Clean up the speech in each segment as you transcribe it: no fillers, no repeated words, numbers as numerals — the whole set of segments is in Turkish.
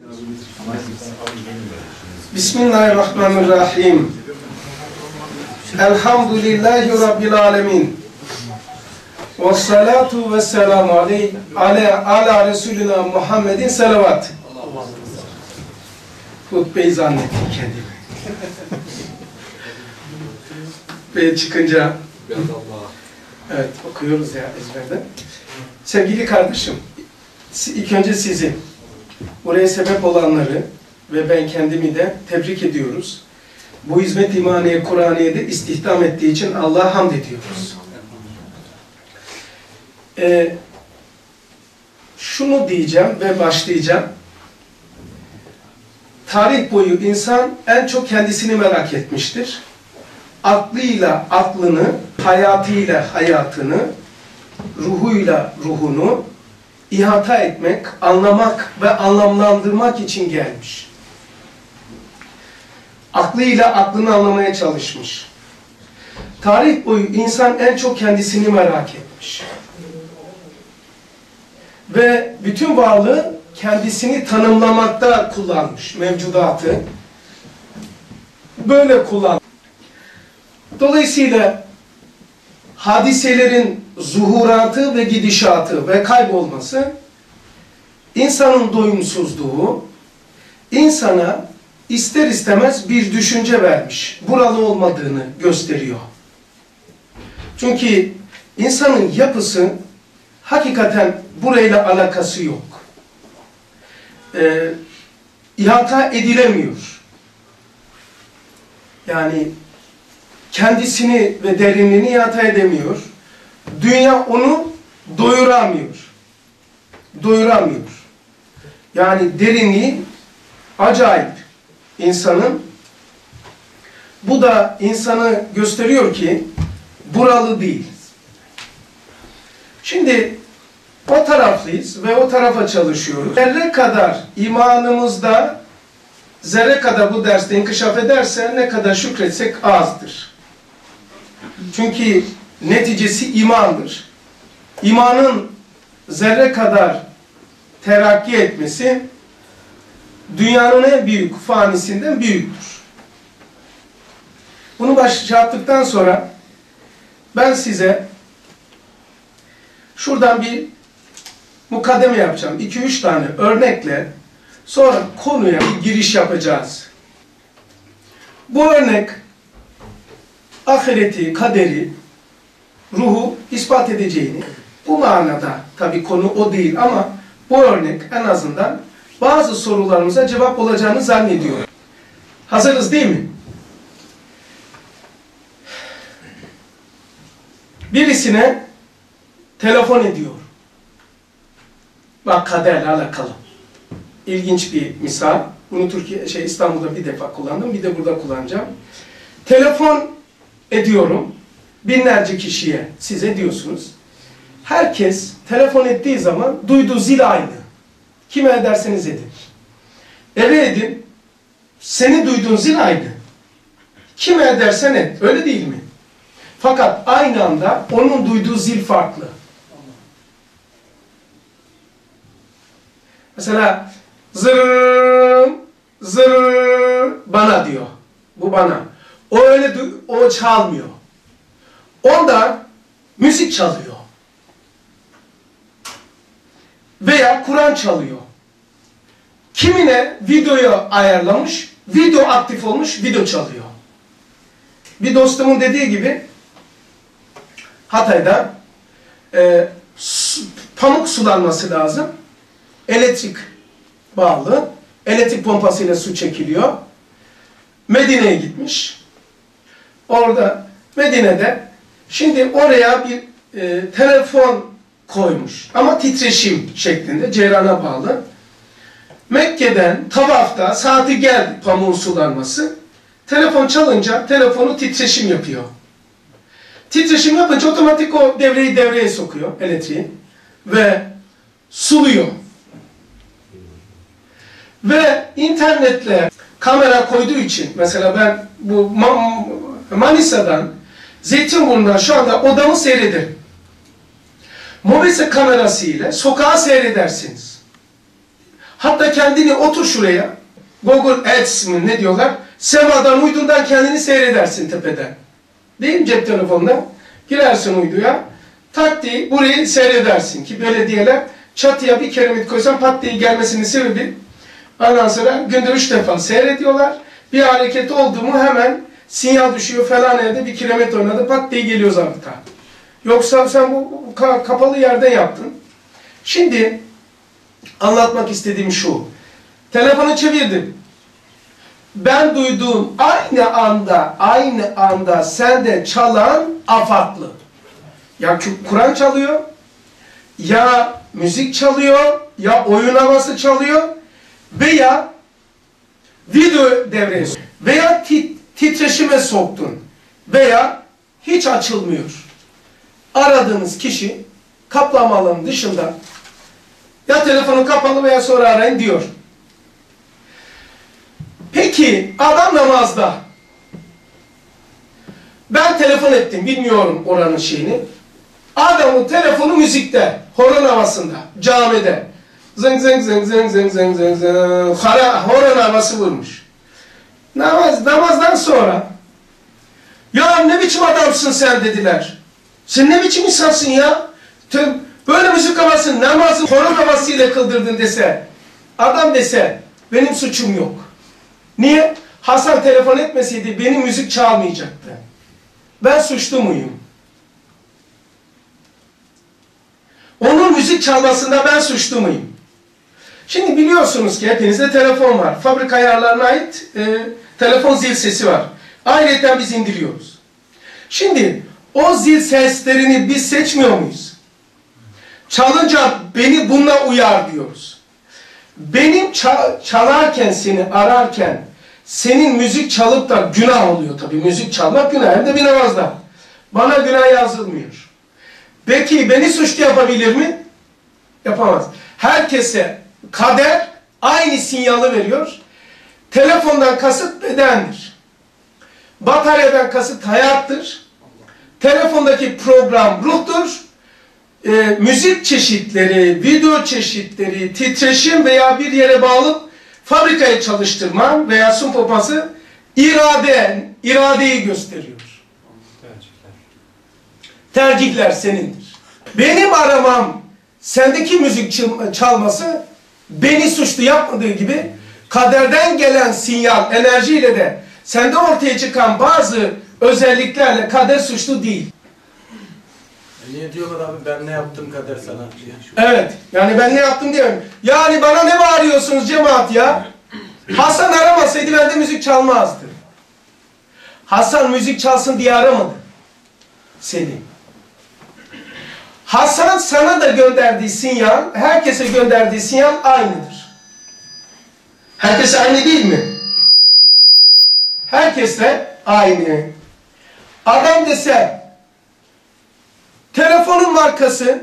Bismillahirrahmanirrahim. Elhamdülillahi Rabbil alemin. Vessalatu vesselamu ala Resulina Muhammedin selavat. Hutbeyi zannettim kendimi. Ve çıkınca evet okuyoruz ya ezberden. Sevgili kardeşim, ilk önce sizi, buraya sebep olanları ve ben kendimi de tebrik ediyoruz. Bu hizmet imaniye Kur'aniye'de istihdam ettiği için Allah'a hamd ediyoruz. Şunu diyeceğim ve başlayacağım. Tarih boyu insan en çok kendisini merak etmiştir. Aklıyla aklını, hayatıyla hayatını, ruhuyla ruhunu ihata etmek, anlamak ve anlamlandırmak için gelmiş. Aklıyla aklını anlamaya çalışmış. Tarih boyu insan en çok kendisini merak etmiş. Ve bütün varlığı kendisini tanımlamakta kullanmış, mevcudatı. Böyle kullanmış. Dolayısıyla hadiselerin zuhuratı ve gidişatı ve kaybolması, insanın doyumsuzluğu, insana ister istemez bir düşünce vermiş, buralı olmadığını gösteriyor. Çünkü insanın yapısı hakikaten burayla alakası yok. İhata edilemiyor. Yani kendisini ve derinliğini ihata edemiyor. Dünya onu doyuramıyor. Doyuramıyor. Yani derinliği acayip insanın. Bu da insanı gösteriyor ki buralı değil. Şimdi o taraflıyız ve o tarafa çalışıyoruz. Zerre kadar imanımızda, zerre kadar bu derste inkişaf ederse ne kadar şükretsek azdır. Çünkü neticesi imandır. İmanın zerre kadar terakki etmesi dünyanın en büyük fanisinden büyüktür. Bunu yaptıktan sonra ben size şuradan bir mukaddeme yapacağım. 2-3 tane örnekle sonra konuya bir giriş yapacağız. Bu örnek ahireti, kaderi, ruhu ispat edeceğini, bu manada tabii konu o değil ama bu örnek en azından bazı sorularımıza cevap olacağını zannediyorum. Hazırız değil mi? Birisine telefon ediyor. Bak kaderle alakalı. İlginç bir misal. Bunu İstanbul'da bir defa kullandım, bir de burada kullanacağım. Telefon ediyorum binlerce kişiye, size diyorsunuz. Herkes telefon ettiği zaman duyduğu zil aynı. Kime ederseniz edin. Eve edin, seni duyduğun zil aynı. Kime edersen et, öyle değil mi? Fakat aynı anda onun duyduğu zil farklı. Mesela zırr, zırr bana diyor. Bu bana. O öyle o çalmıyor. Onda müzik çalıyor. Veya Kur'an çalıyor. Kimine videoyu ayarlamış, video aktif olmuş, video çalıyor. Bir dostumun dediği gibi Hatay'da pamuk sulanması lazım. Elektrik bağlı. Elektrik pompasıyla su çekiliyor. Medine'ye gitmiş. Orada Medine'de şimdi oraya bir telefon koymuş. Ama titreşim şeklinde ceyrana bağlı. Mekke'den tavafta saati geldi pamuğun sulanması. Telefon çalınca telefonu titreşim yapıyor. Titreşim yapınca otomatik o devreyi devreye sokuyor elektriği ve suluyor. Ve internetle kamera koyduğu için mesela ben bu Manisa'dan Zeytinburnu'ndan şu anda odamı seyrederim. Mobese kamerası ile sokağı seyredersiniz. Hatta kendini otur şuraya. Google Ads mi ne diyorlar? Semadan, uydundan kendini seyredersin tepeden. Değil mi cep telefonunda? Girersin uyduya. Tak diye burayı seyredersin ki belediyeler çatıya bir kiremit koysan pat diye gelmesinin sebebi ondan sonra günde 3 defa seyrediyorlar. Bir hareket oldu mu hemen sinyal düşüyor falan yerde bir kiremit oynadı pat diye geliyor zabıta. Yoksa sen bu kapalı yerden yaptın. Şimdi anlatmak istediğim şu. Telefonu çevirdim. Ben duyduğum aynı anda sende çalan afatlı. Ya Kur'an çalıyor, ya müzik çalıyor, ya oyun havası çalıyor veya video devreye veya titreşime soktun veya hiç açılmıyor. Aradığınız kişi kaplamaların dışında ya telefonu kapalı veya sonra arayın diyor. Peki adam namazda. Ben telefon ettim, bilmiyorum oranın şeyini. Adamın telefonu müzikte, horon havasında, camide. Zıng zıng zıng zıng zıng zıng zıng zıng. Horon havası vurmuş. Namazdan sonra ya ne biçim adamsın sen dediler. Sen ne biçim insansın ya? Böyle müzik havası, namazı horon havasıyla kıldırdın dese. Adam dese benim suçum yok. Niye? Hasan telefon etmeseydi benim müzik çalmayacaktı. Ben suçlu muyum? Onun müzik çalmasında ben suçlu muyum? Şimdi biliyorsunuz ki hepinizde telefon var. Fabrika ayarlarına ait telefon zil sesi var. Ayrıca biz indiriyoruz. Şimdi o zil seslerini biz seçmiyor muyuz? Çalınca beni bununla uyar diyoruz. Benim çalarken seni ararken senin müzik çalıp da günah oluyor tabii. Müzik çalmak günah hem de bir namazda. Bana günah yazılmıyor. Peki beni suçlu yapabilir mi? Yapamaz. Herkese kader aynı sinyali veriyor. Telefondan kasıt bedendir. Bataryadan kasıt hayattır. Telefondaki program ruhtur. Müzik çeşitleri, video çeşitleri, titreşim veya bir yere bağlı fabrikayı çalıştırma veya su pompası iradeyi gösteriyor. Tercihler senindir. Benim aramam, sendeki müzik çalması beni suçlu yapmadığı gibi kaderden gelen sinyal, enerjiyle de sende ortaya çıkan bazı özelliklerle kader suçlu değil. Niye diyorlar abi ben ne yaptım kader sana diye. Evet. Yani ben ne yaptım diyemem. Yani bana ne bağırıyorsunuz cemaat ya? Hasan aramasaydı bende müzik çalmazdı. Hasan müzik çalsın diye aramadı seni. Hasan sana da gönderdiği sinyal, herkese gönderdiği sinyal aynıdır. Herkese aynı değil mi? Herkesle aynı. Adam dese telefonun markası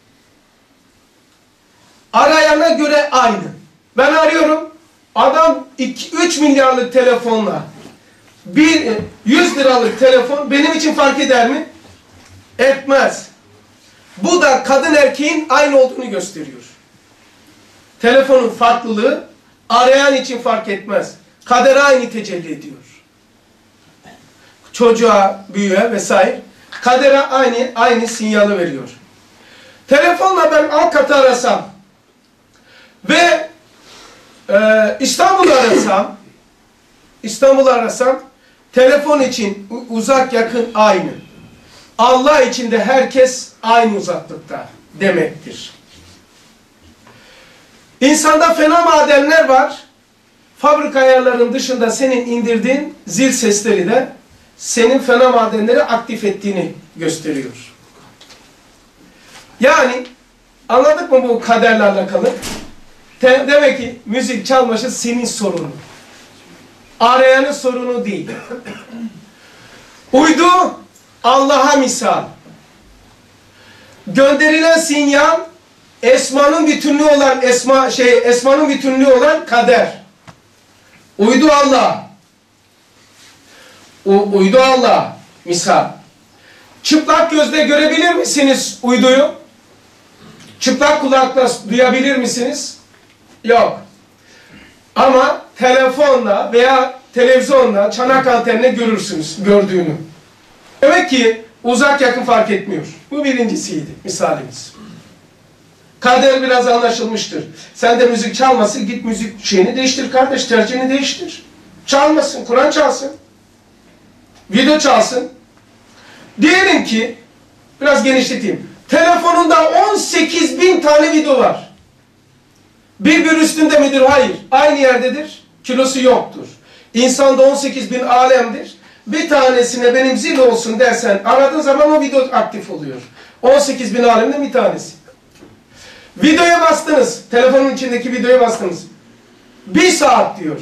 arayana göre aynı. Ben arıyorum. Adam 3 milyarlık telefonla 100 liralık telefon benim için fark eder mi? Etmez. Bu da kadın erkeğin aynı olduğunu gösteriyor. Telefonun farklılığı arayan için fark etmez. Kadere aynı tecelli ediyor. Çocuğa, büyüğe vesaire. Kadere aynı sinyali veriyor. Telefonla ben Alkat'ı arasam ve İstanbul'u arasam telefon için uzak yakın aynı. Allah için de herkes aynı uzaklıkta demektir. İnsanda fena madenler var. Fabrika ayarlarının dışında senin indirdiğin zil sesleri de senin fena madenleri aktif ettiğini gösteriyor. Yani anladık mı bu kaderle alakalı? Demek ki müzik çalması senin sorunun. Arayanın sorunu değil. Uydu Allah'a misal. Gönderilen sinyal esmanın bütünlüğü olan esmanın bütünlüğü olan kader. Uydu Allah. Uydu Allah misal. Çıplak gözle görebilir misiniz uyduyu? Çıplak kulakla duyabilir misiniz? Yok. Ama telefonla veya televizyonla çanak antenle görürsünüz gördüğünü. Demek ki uzak yakın fark etmiyor. Bu birincisiydi misalimiz. Kader biraz anlaşılmıştır. Sen de müzik çalmasın, git müzik şeyini değiştir kardeş, tercihini değiştir. Çalmasın, Kur'an çalsın. Video çalsın. Diyelim ki, biraz genişleteyim. Telefonunda 18.000 tane video var. Bir üstünde midir? Hayır. Aynı yerdedir. Kilosu yoktur. İnsanda 18.000 alemdir. Bir tanesine benim zil olsun dersen aradığın zaman o video aktif oluyor. 18.000 alemden bir tanesi. Videoya bastınız. Telefonun içindeki videoya bastınız. 1 saat diyor.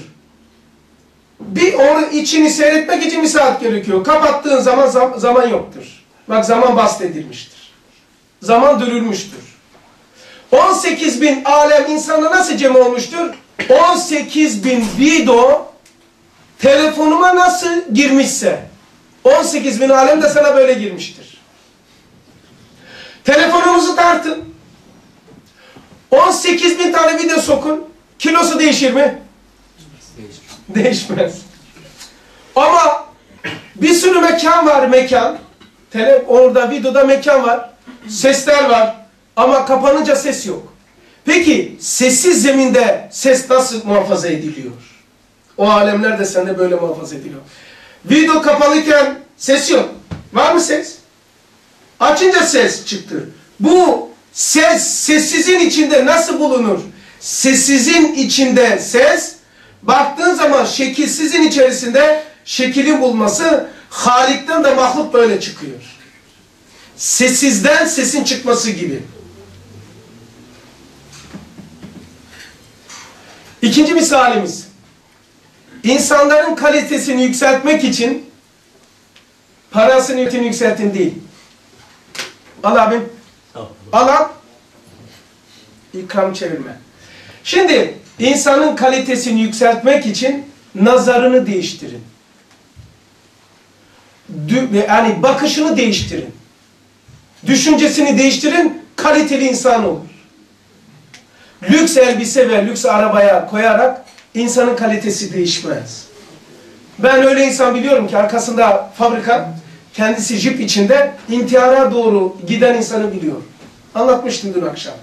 Onun içini seyretmek için 1 saat gerekiyor. Kapattığın zaman zaman yoktur. Bak zaman bastedilmiştir. Zaman dürülmüştür. 18.000 alem insana nasıl cem olmuştur? 18.000 video telefonuma nasıl girmişse 18.000 alem de sana böyle girmiştir. Telefonunuzu tartın. 18.000 tane video sokun. Kilosu değişir mi? Değişmez. Ama bir sürü mekan var, mekan. Orada videoda mekan var. Sesler var. Ama kapanınca ses yok. Peki sessiz zeminde ses nasıl muhafaza ediliyor? O alemler de sende böyle muhafaza ediliyor. Video kapalıyken ses yok. Var mı ses? Açınca ses çıktı. Bu ses sessizin içinde nasıl bulunur? Sessizin içinde ses, baktığın zaman şekilsizin içerisinde şekilin bulması, Halik'ten de mahluk böyle çıkıyor. Sessizden sesin çıkması gibi. İkinci misalimiz. İnsanların kalitesini yükseltmek için parasını yükseltin değil. Al abim. Al al. İkram çevirme. Şimdi insanın kalitesini yükseltmek için nazarını değiştirin. Yani bakışını değiştirin. Düşüncesini değiştirin, kaliteli insan olur. Lüks elbise ve lüks arabaya koyarak insanın kalitesi değişmez. Ben öyle insan biliyorum ki arkasında fabrika, kendisi jip içinde intihara doğru giden insanı biliyor. Anlatmıştım dün akşam.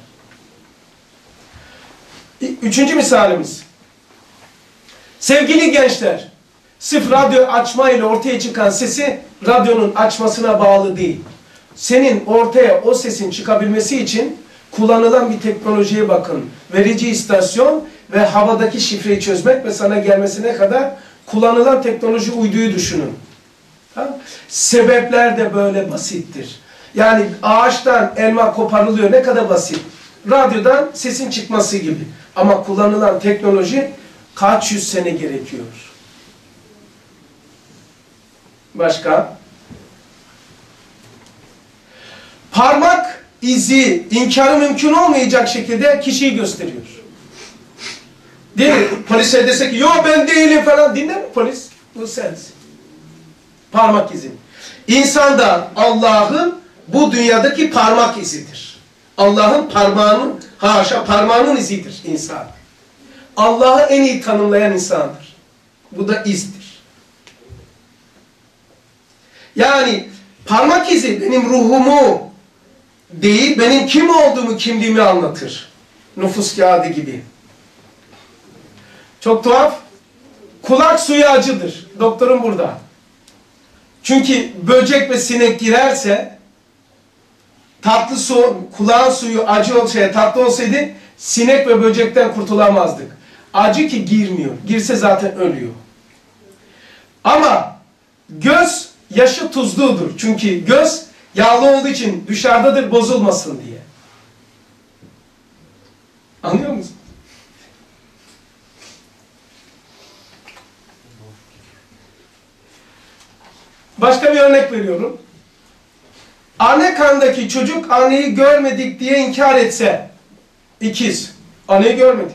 Üçüncü misalimiz. Sevgili gençler, sırf radyo açma ile ortaya çıkan sesi radyonun açmasına bağlı değil. Senin ortaya o sesin çıkabilmesi için kullanılan bir teknolojiye bakın. Verici istasyon ve havadaki şifreyi çözmek ve sana gelmesine kadar kullanılan teknoloji uyduyu düşünün. Tamam? Sebepler de böyle basittir. Yani ağaçtan elma koparılıyor, ne kadar basit. Radyodan sesin çıkması gibi. Ama kullanılan teknoloji kaç yüz sene gerekiyor. Başka? Parmak izi imkanı mümkün olmayacak şekilde kişiyi gösteriyor. Değil mi? Polise dese ki yo ben değilim falan, dinler mi polis? Bu sensin. Parmak izi. İnsanda Allah'ın bu dünyadaki parmak izidir. Allah'ın parmağının, haşa parmağının izidir insan. Allah'ı en iyi tanımlayan insandır. Bu da izdir. Yani parmak izi benim ruhumu değil, benim kim olduğumu, kimliğimi anlatır. Nüfus kağıdı gibi. Çok tuhaf. Kulak suyu acıdır. Doktorum burada. Çünkü böcek ve sinek girerse tatlı su, kulağın suyu acı olsaydı, tatlı olsaydı sinek ve böcekten kurtulamazdık. Acı ki girmiyor. Girse zaten ölüyor. Ama göz yaşı tuzludur. Çünkü göz yağlı olduğu için dışarıdadır, bozulmasın diye. Anlıyor musun? Başka bir örnek veriyorum. Anne karnındaki çocuk anneyi görmedik diye inkar etse, ikiz, anneyi görmedik.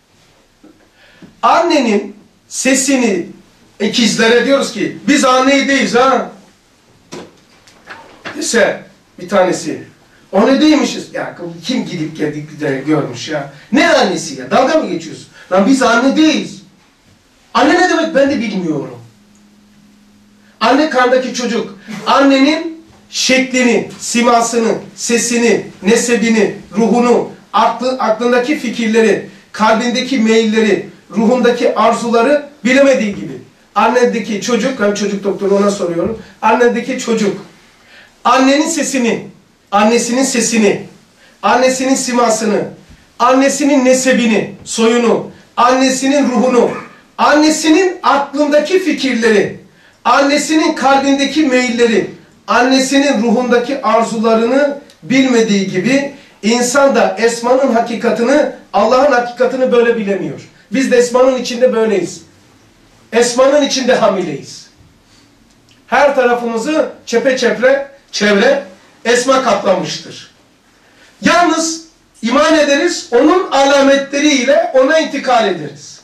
Annenin sesini ikizlere diyoruz ki biz anneyi değiliz ha. Dese bir tanesi. O ne değilmişiz? Ya kim gidip de görmüş ya? Ne annesi ya? Dalga mı geçiyorsun? Lan biz anne değiliz. Anne ne demek ben de bilmiyorum. Anne karnındaki çocuk. Annenin şeklini, simasını, sesini, nesebini, ruhunu, aklındaki fikirleri, kalbindeki meyilleri, ruhundaki arzuları bilemediği gibi. Annedeki çocuk, ben çocuk doktoru ona soruyorum. Annedeki çocuk, annenin sesini, annesinin sesini, annesinin simasını, annesinin nesebini, soyunu, annesinin ruhunu, annesinin aklındaki fikirleri, annesinin kalbindeki meyilleri, annesinin ruhundaki arzularını bilmediği gibi insan da Esma'nın hakikatini, Allah'ın hakikatini böyle bilemiyor. Biz de Esma'nın içinde böyleyiz. Esma'nın içinde hamileyiz. Her tarafımızı çevre Esma kaplamıştır. Yalnız iman ederiz, onun alametleriyle ona intikal ederiz.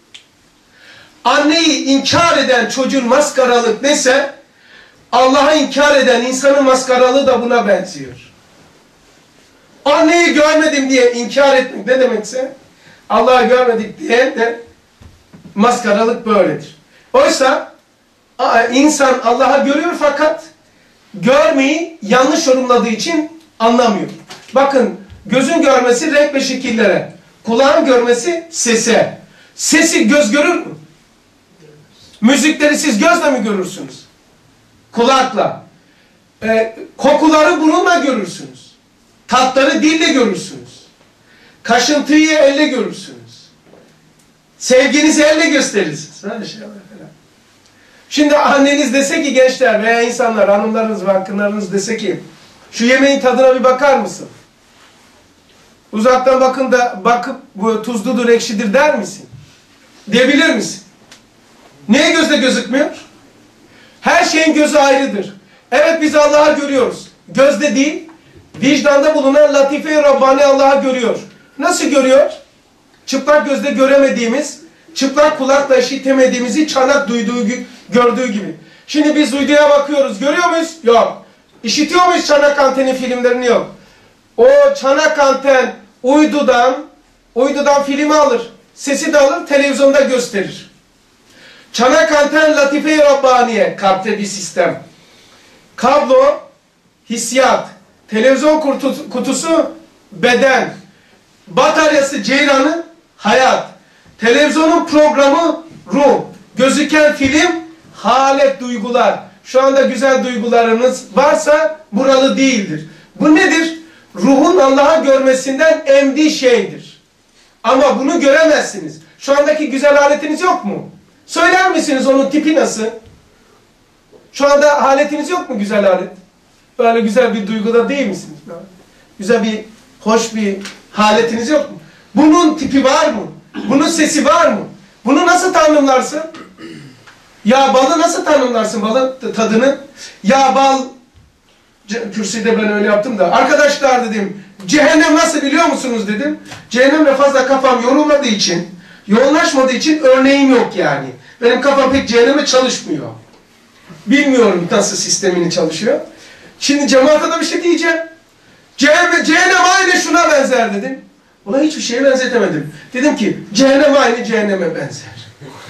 Anneyi inkar eden çocuğun maskaralık neyse, Allah'a inkar eden insanın maskaralığı da buna benziyor. Anneyi görmedim diye inkar etmek ne demekse, Allah'ı görmedik diye de maskaralık böyledir. Oysa insan Allah'ı görüyor fakat görmeyi yanlış yorumladığı için anlamıyor. Bakın gözün görmesi renk ve şekillere, kulağın görmesi sese. Sesi göz görür mü? Müzikleri siz gözle mi görürsünüz? Kulakla. Kokuları burunla görürsünüz. Tatları dille görürsünüz. Kaşıntıyı elle görürsünüz. Sevginizi elle gösterirsiniz. Şimdi anneniz dese ki gençler veya insanlar, hanımlarınız ve hakkınlarınız dese ki şu yemeğin tadına bir bakar mısın? Uzaktan bakıp bu tuzludur, ekşidir der misin? Diyebilir misin? Niye gözle gözükmüyor? Her şeyin gözü ayrıdır. Evet biz Allah'ı görüyoruz. Gözde değil, vicdanda bulunan Latife-i Rabbani Allah'ı görüyor. Nasıl görüyor? Çıplak gözle göremediğimiz, çıplak kulakla işitemediğimizi çanak gördüğü gibi. Şimdi biz uyduya bakıyoruz. Görüyor muyuz? Yok. İşitiyor muyuz çanak anteni filmlerini? Yok. O çanak anten uydudan filmi alır. Sesi de alır, televizyonda gösterir. Çanak anten Latife-i Rabbaniye, kalpte bir sistem. Kablo, hissiyat. Televizyon kutusu, beden. Bataryası, ceyranı, hayat. Televizyonun programı, ruh. Gözüken film, halet, duygular. Şu anda güzel duygularınız varsa buralı değildir. Bu nedir? Ruhun Allah'ı görmesinden emdiği şeydir. Ama bunu göremezsiniz. Şu andaki güzel aletiniz yok mu? Söyler misiniz onun tipi nasıl? Şu anda aletiniz yok mu güzel alet? Böyle güzel bir duyguda değil misiniz? Güzel bir, hoş bir haletiniz yok mu? Bunun tipi var mı? Bunun sesi var mı? Bunu nasıl tanımlarsın? Ya balı nasıl tanımlarsın balın tadını? Ya bal, kürsüde ben öyle yaptım da. Arkadaşlar dedim, cehennem nasıl biliyor musunuz dedim. Cehennemle fazla kafam yorulmadığı için, yoğunlaşmadığı için örneğim yok yani. Benim kafam pek cehenneme çalışmıyor. Bilmiyorum nasıl sistemini çalışıyor. Şimdi cemaate de bir şey diyeceğim. Cehennem aynı şuna benzer dedim. Ona hiçbir şeye benzetemedim. Dedim ki cehennem aynı cehenneme benzer.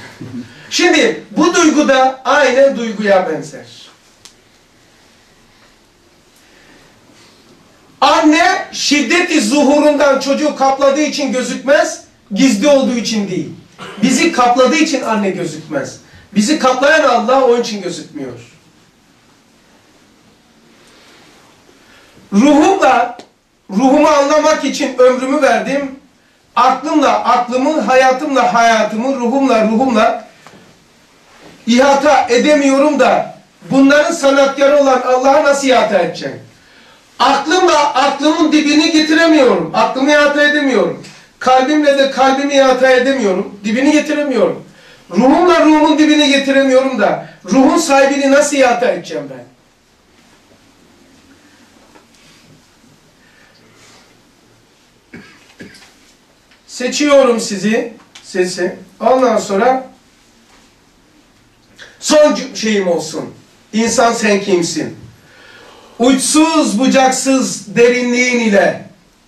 Şimdi bu duygu da aynen duyguya benzer. Anne şiddeti zuhurundan çocuğu kapladığı için gözükmez, gizli olduğu için değil. Bizi kapladığı için anne gözükmez. Bizi kaplayan Allah onun için gözükmüyor. Ruhumu anlamak için ömrümü verdim. Aklımı, hayatımla, ruhumla ihata edemiyorum da bunların sanatkarı olan Allah'a nasıl ihata edeceğim? Aklımın dibini getiremiyorum. Aklımı ihata edemiyorum. Kalbimle de kalbimi ihata edemiyorum. Dibini getiremiyorum. Ruhumun dibini getiremiyorum da ruhun sahibini nasıl ihata edeceğim ben? Seçiyorum sesi. Ondan sonra son şeyim olsun. İnsan sen kimsin? uçsuz bucaksız derinliğin ile,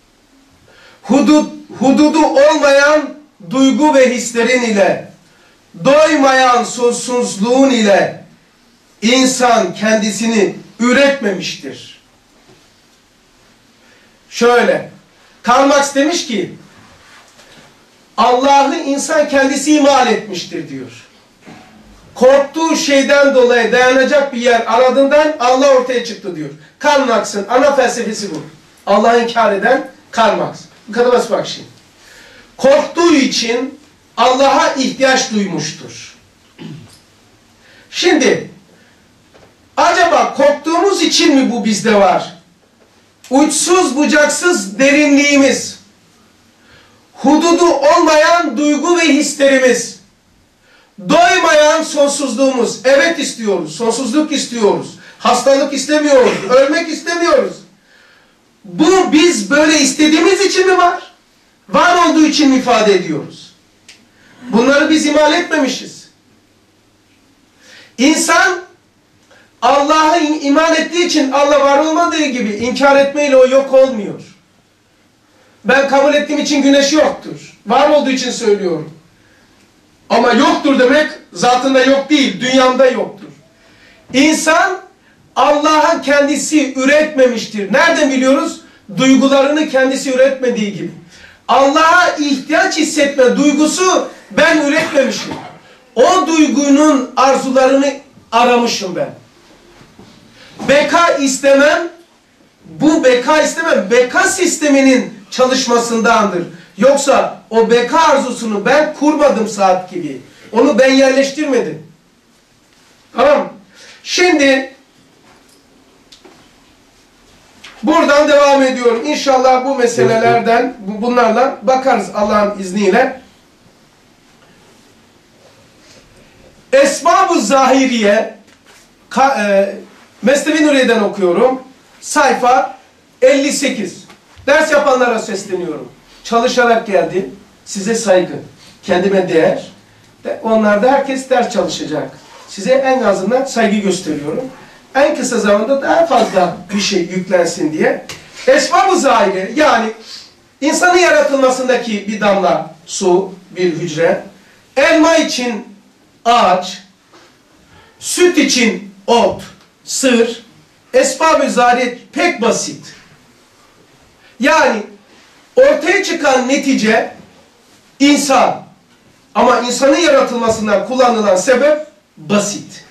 hududu olmayan duygu ve hislerin ile, doymayan sonsuzluğun ile insan kendisini üretmemiştir. Şöyle, Karl Marx demiş ki, Allah'ı insan kendisi imal etmiştir diyor. Korktuğu şeyden dolayı dayanacak bir yer aradığından Allah ortaya çıktı diyor. Karl Marx'ın ana felsefesi bu. Allah'ı inkar eden Karl Marx. Bu kadar basit bak şimdi. Korktuğu için Allah'a ihtiyaç duymuştur. Şimdi, acaba korktuğumuz için mi bu bizde var? Uçsuz bucaksız derinliğimiz, hududu olmayan duygu ve hislerimiz, doymayan sonsuzluğumuz. Evet istiyoruz, sonsuzluk istiyoruz, hastalık istemiyoruz, ölmek istemiyoruz. Bu biz böyle istediğimiz için mi var? Var olduğu için mi ifade ediyoruz? Bunları biz imal etmemişiz. İnsan Allah'ı iman ettiği için Allah var olmadığı gibi inkar etmeyle o yok olmuyor. Ben kabul ettiğim için güneş yoktur. Var olduğu için söylüyorum. Ama yoktur demek zatında yok değil, dünyamda yoktur. İnsan Allah'a kendisi üretmemiştir. Nereden biliyoruz? Duygularını kendisi üretmediği gibi. Allah'a ihtiyaç hissetme duygusu ben üretmemişim. O duygunun arzularını aramışım ben. Beka istemem, bu beka istemem, beka sisteminin çalışmasındandır. Yoksa o beka arzusunu ben kurmadım saat gibi. Onu ben yerleştirmedim. Tamam. Şimdi buradan devam ediyorum. İnşallah bu meselelerden, bunlarla bakarız Allah'ın izniyle. Esbab-ı Zahiriye Mesnevi Nuriye'den okuyorum. Sayfa 58. Ders yapanlara sesleniyorum. Çalışarak geldim. Size saygı. Kendime değer. Onlarda herkes ders çalışacak. Size en azından saygı gösteriyorum. En kısa zamanda daha fazla bir şey yüklensin diye. Esbab-ı Zahiriye yani insanın yaratılmasındaki bir damla su, bir hücre, elma için ağaç, süt için ot, sır, esbab-ı zahiriye pek basit. Yani ortaya çıkan netice insan. Ama insanın yaratılmasından kullanılan sebep basit.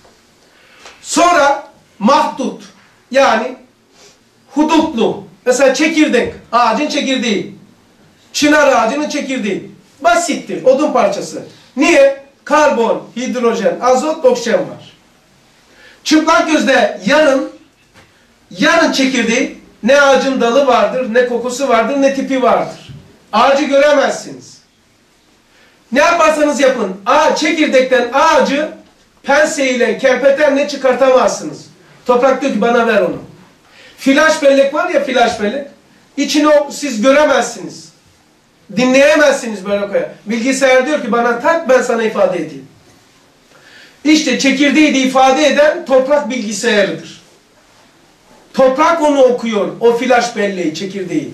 Sonra mahdut yani hudutlu. Mesela çekirdek, ağacın çekirdeği. Çınar ağacının çekirdeği. Basittir, odun parçası. Niye? Karbon, hidrojen, azot, oksijen var. Çıplak gözle yarın çekirdeği ne ağacın dalı vardır, ne kokusu vardır, ne tipi vardır. Ağacı göremezsiniz. Ne yaparsanız yapın, çekirdekten ağacı penseyle, kerpetenle çıkartamazsınız. Toprak diyor ki bana ver onu. Flash bellek var ya, flash bellek. İçini siz göremezsiniz. Dinleyemezsiniz böyle koyar. Bilgisayar diyor ki bana tak, ben sana ifade edeyim. İşte çekirdeği de ifade eden toprak bilgisayarıdır. Toprak onu okuyor, o flash belleği, çekirdeği.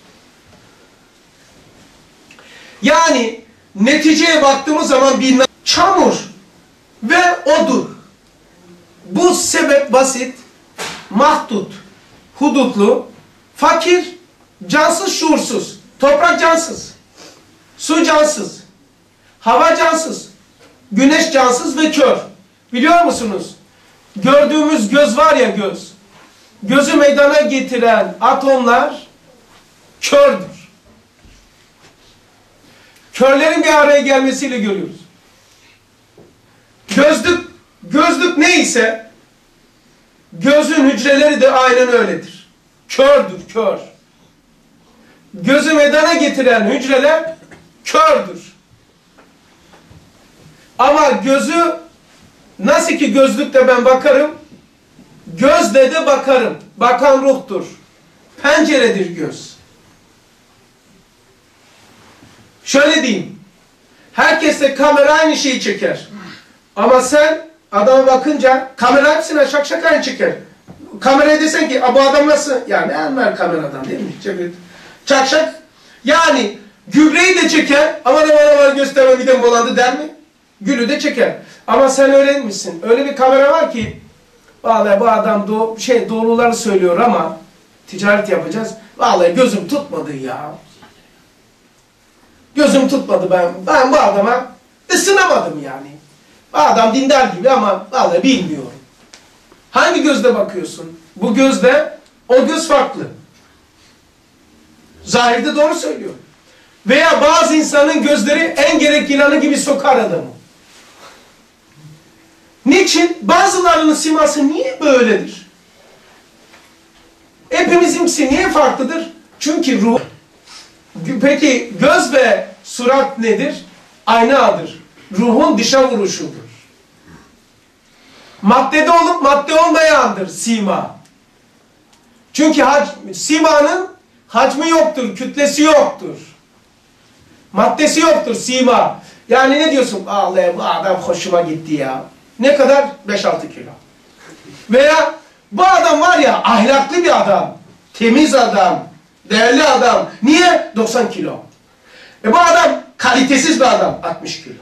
Yani neticeye baktığımız zaman bir çamur ve odun. Bu sebep basit, mahdut, hudutlu, fakir, cansız, şuursuz. Toprak cansız, su cansız, hava cansız, güneş cansız ve kör. Biliyor musunuz? Gördüğümüz göz var ya, göz. Gözü meydana getiren atomlar kördür. Körlerin bir araya gelmesiyle görüyoruz. Gözlük neyse gözün hücreleri de aynen öyledir. Kördür, kör. Gözü meydana getiren hücreler kördür. Ama gözü nasıl ki gözlükle ben bakarım, gözle de bakarım. Bakan ruhtur. Penceredir göz. Şöyle diyeyim. Herkeste kamera aynı şeyi çeker. Ama sen adama bakınca kamera hepsine şak şak aynı çeker. kameraya desen ki bu adam nasıl? Yani Enver kameradan değil mi? Cevdet. Çak şak. Yani gübreyi de çeker ama aman gösterme midem bulandı der mi? Gülü de çeker. Ama sen öğrenmişsin. Öyle bir kamera var ki vallahi bu adam doğruları söylüyor ama ticaret yapacağız. Vallahi gözüm tutmadı ya. Gözüm tutmadı ben bu adama ısınamadım yani. Bu adam dindar gibi ama vallahi bilmiyorum. Hangi gözle bakıyorsun? Bu gözle o göz farklı. Zahirde doğru söylüyor. Veya bazı insanın gözleri en gerek yılanı gibi sokar adamı. Niçin? Bazılarının siması niye böyledir? Hepimizinkisi niye farklıdır? Çünkü ruh. Peki göz ve surat nedir? Aynadır. Ruhun dışa vuruşudur. Maddede olup madde olmayandır sima. Çünkü simanın hacmi yoktur, kütlesi yoktur. Maddesi yoktur sima. Yani ne diyorsun? Vallahi bu adam hoşuma gitti ya. Ne kadar? 5-6 kilo. Veya bu adam var ya ahlaklı bir adam, temiz adam, değerli adam. Niye? 90 kilo. Bu adam kalitesiz bir adam. 60 kilo.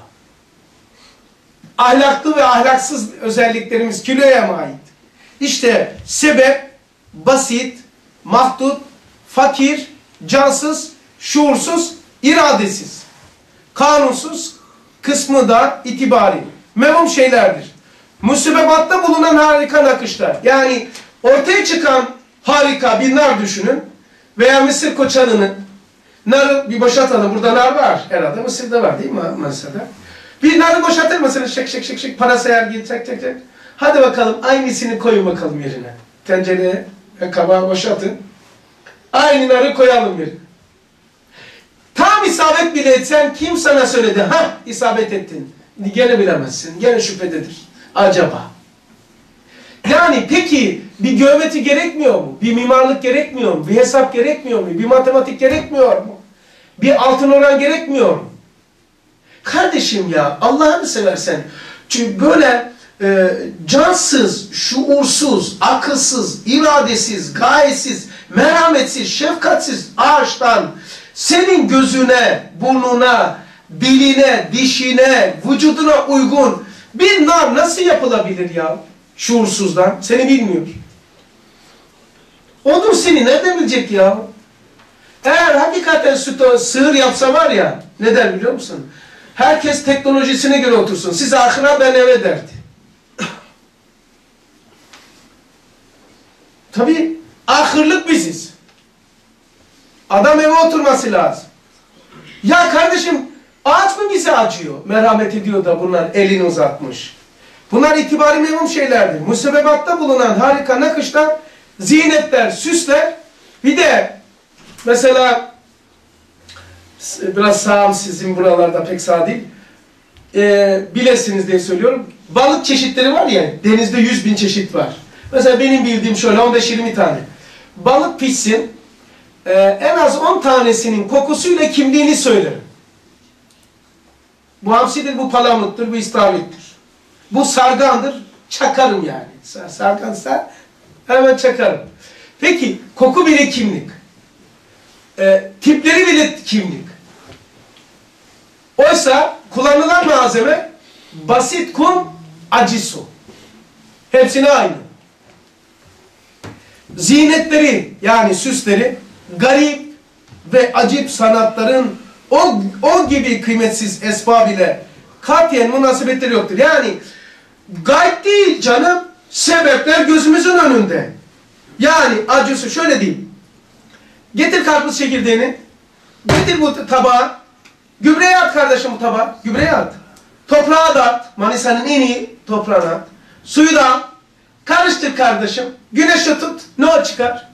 Ahlaklı ve ahlaksız özelliklerimiz kiloya mı ait? İşte sebep, basit, mahdut, fakir, cansız, şuursuz, iradesiz, kanunsuz, kısmı da itibari. Mevhum şeylerdir. Müsebbebatta bulunan harika nakışlar. Yani ortaya çıkan harika bir nar düşünün. Veya Mısır koçanının narı bir boşaltalım. Burada nar var herhalde. Mısır'da var değil mi Mısır'da? Bir narı boşaltır mısınız? Şek para sayar gibi çek. Hadi bakalım aynısını koyun bakalım yerine. Tencereye ve kabağı boşaltın. Aynı narı koyalım yerine. Tam isabet bile etsen kim sana söyledi? Ha isabet ettin. Gene bilemezsin. Gene şüphededir. Acaba. Yani peki bir geometri gerekmiyor mu? Bir mimarlık gerekmiyor mu? Bir hesap gerekmiyor mu? Bir matematik gerekmiyor mu? Bir altın oran gerekmiyor mu? Kardeşim ya Allah'ını seversen. Çünkü böyle cansız, şuursuz, akılsız, iradesiz, gayesiz, merhametsiz, şefkatsiz ağaçtan senin gözüne, burnuna, diline, dişine, vücuduna uygun bir nar nasıl yapılabilir ya? Şuursuzdan. Seni bilmiyor. Onun seni nereden bilecek ya? Eğer hakikaten sığır yapsa var ya, ne der biliyor musun? Herkes teknolojisine göre otursun. Siz ahıra ben eve derdi. Tabii ahırlık biziz. Adam eve oturması lazım. Ya kardeşim ağaç mı bize acıyor? Merhamet ediyor da bunlar elini uzatmış. Bunlar itibari mevhum şeylerdir. Müsebbebatta bulunan harika nakışlar, zinetler, süsler. Bir de mesela biraz sağım sizin buralarda pek sağ değil. Bilesiniz diye söylüyorum. Balık çeşitleri var ya, denizde 100.000 çeşit var. Mesela benim bildiğim şöyle 15-20 tane. Balık pişsin, en az 10 tanesinin kokusuyla kimliğini söylerim. Bu hamsidir, bu palamuttur, bu istavrittir. Bu sargandır, çakarım yani. Sargansa hemen çakarım. Peki, koku bile kimlik. Tipleri bile kimlik. Oysa kullanılan malzeme basit kum, acı su. Hepsine aynı. Zinetleri yani süsleri garip ve acip sanatların o gibi kıymetsiz esbab ile katiyen münasebetleri yoktur. Yani gayb değil canım, sebepler gözümüzün önünde. Yani acısı şöyle diyeyim. Getir karpuz çekirdeğini, getir bu tabağa, gübreye at kardeşim bu tabağa, gübreye at. Toprağa da at, Manisa'nın en iyi toprağına at. Suyu da at, karıştır kardeşim, güneşe tut, ne o çıkar?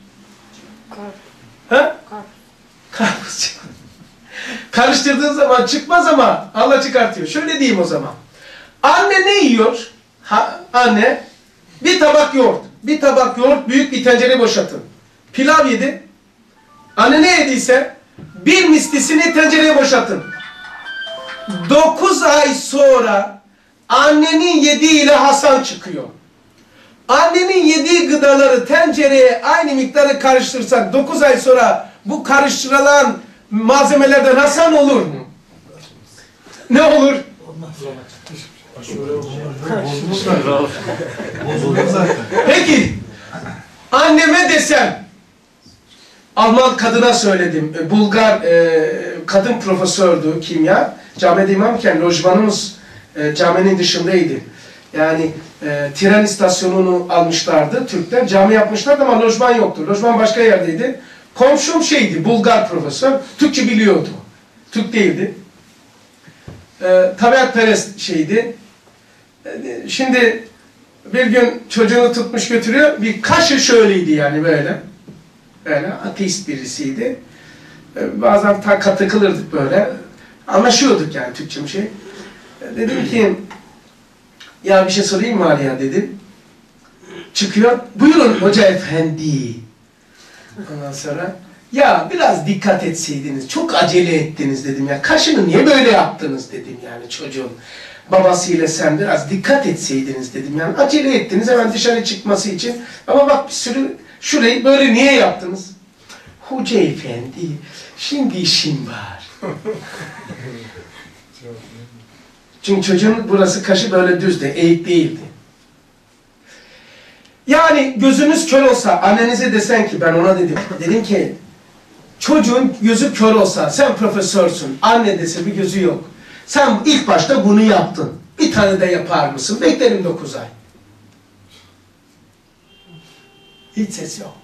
Ha? Karpuz çıkar. Karıştırdığın zaman çıkmaz ama Allah çıkartıyor. Şöyle diyeyim o zaman. Anne ne yiyor? Anne bir tabak yoğurt. Bir tabak yoğurt büyük bir tencere boşaltın. Pilav yedi. Anne ne yediyse bir mislisini tencereye boşaltın. 9 ay sonra annenin yediğiyle Hasan çıkıyor. Annenin yediği gıdaları tencereye aynı miktarı karıştırsak 9 ay sonra bu karıştırılan malzemelerden hasan olur mu? Ne olur? Peki anneme desem, Alman kadına söyledim, Bulgar kadın profesördü kimya, camide imamken lojmanımız caminin dışındaydı. Yani tren istasyonunu almışlardı Türkler, cami yapmışlardı ama lojman yoktu. Lojman başka yerdeydi. Komşum şeydi, Bulgar profesör, Türkçe biliyordu. Türk değildi. Tabiatperest şeydi. Şimdi bir gün çocuğunu tutmuş götürüyor, bir kaşı şöyleydi yani böyle. Böyle ateist birisiydi. Bazen takılırdık böyle. Anlaşıyorduk yani Türkçe bir şey. Dedim ki, ya bir şey sorayım mı Aliya dedim. Çıkıyor, buyurun hoca efendi. Ondan sonra, ya biraz dikkat etseydiniz, çok acele ettiniz dedim ya. Kaşını niye böyle yaptınız dedim yani çocuğun. Babasıyla sen biraz dikkat etseydiniz dedim yani. Acele ettiniz hemen dışarı çıkması için. Ama bak bir sürü, şurayı böyle niye yaptınız? Hoca efendi, şimdi işim var. Çünkü çocuğun burası kaşı böyle düzdü, eğik değildi. Yani gözünüz kör olsa, annenize desen ki ben ona dedim ki çocuğun gözü kör olsa, sen profesörsün, anne dese bir gözü yok. Sen ilk başta bunu yaptın, bir tane de yapar mısın? Beklerim 9 ay. Hiç ses yok.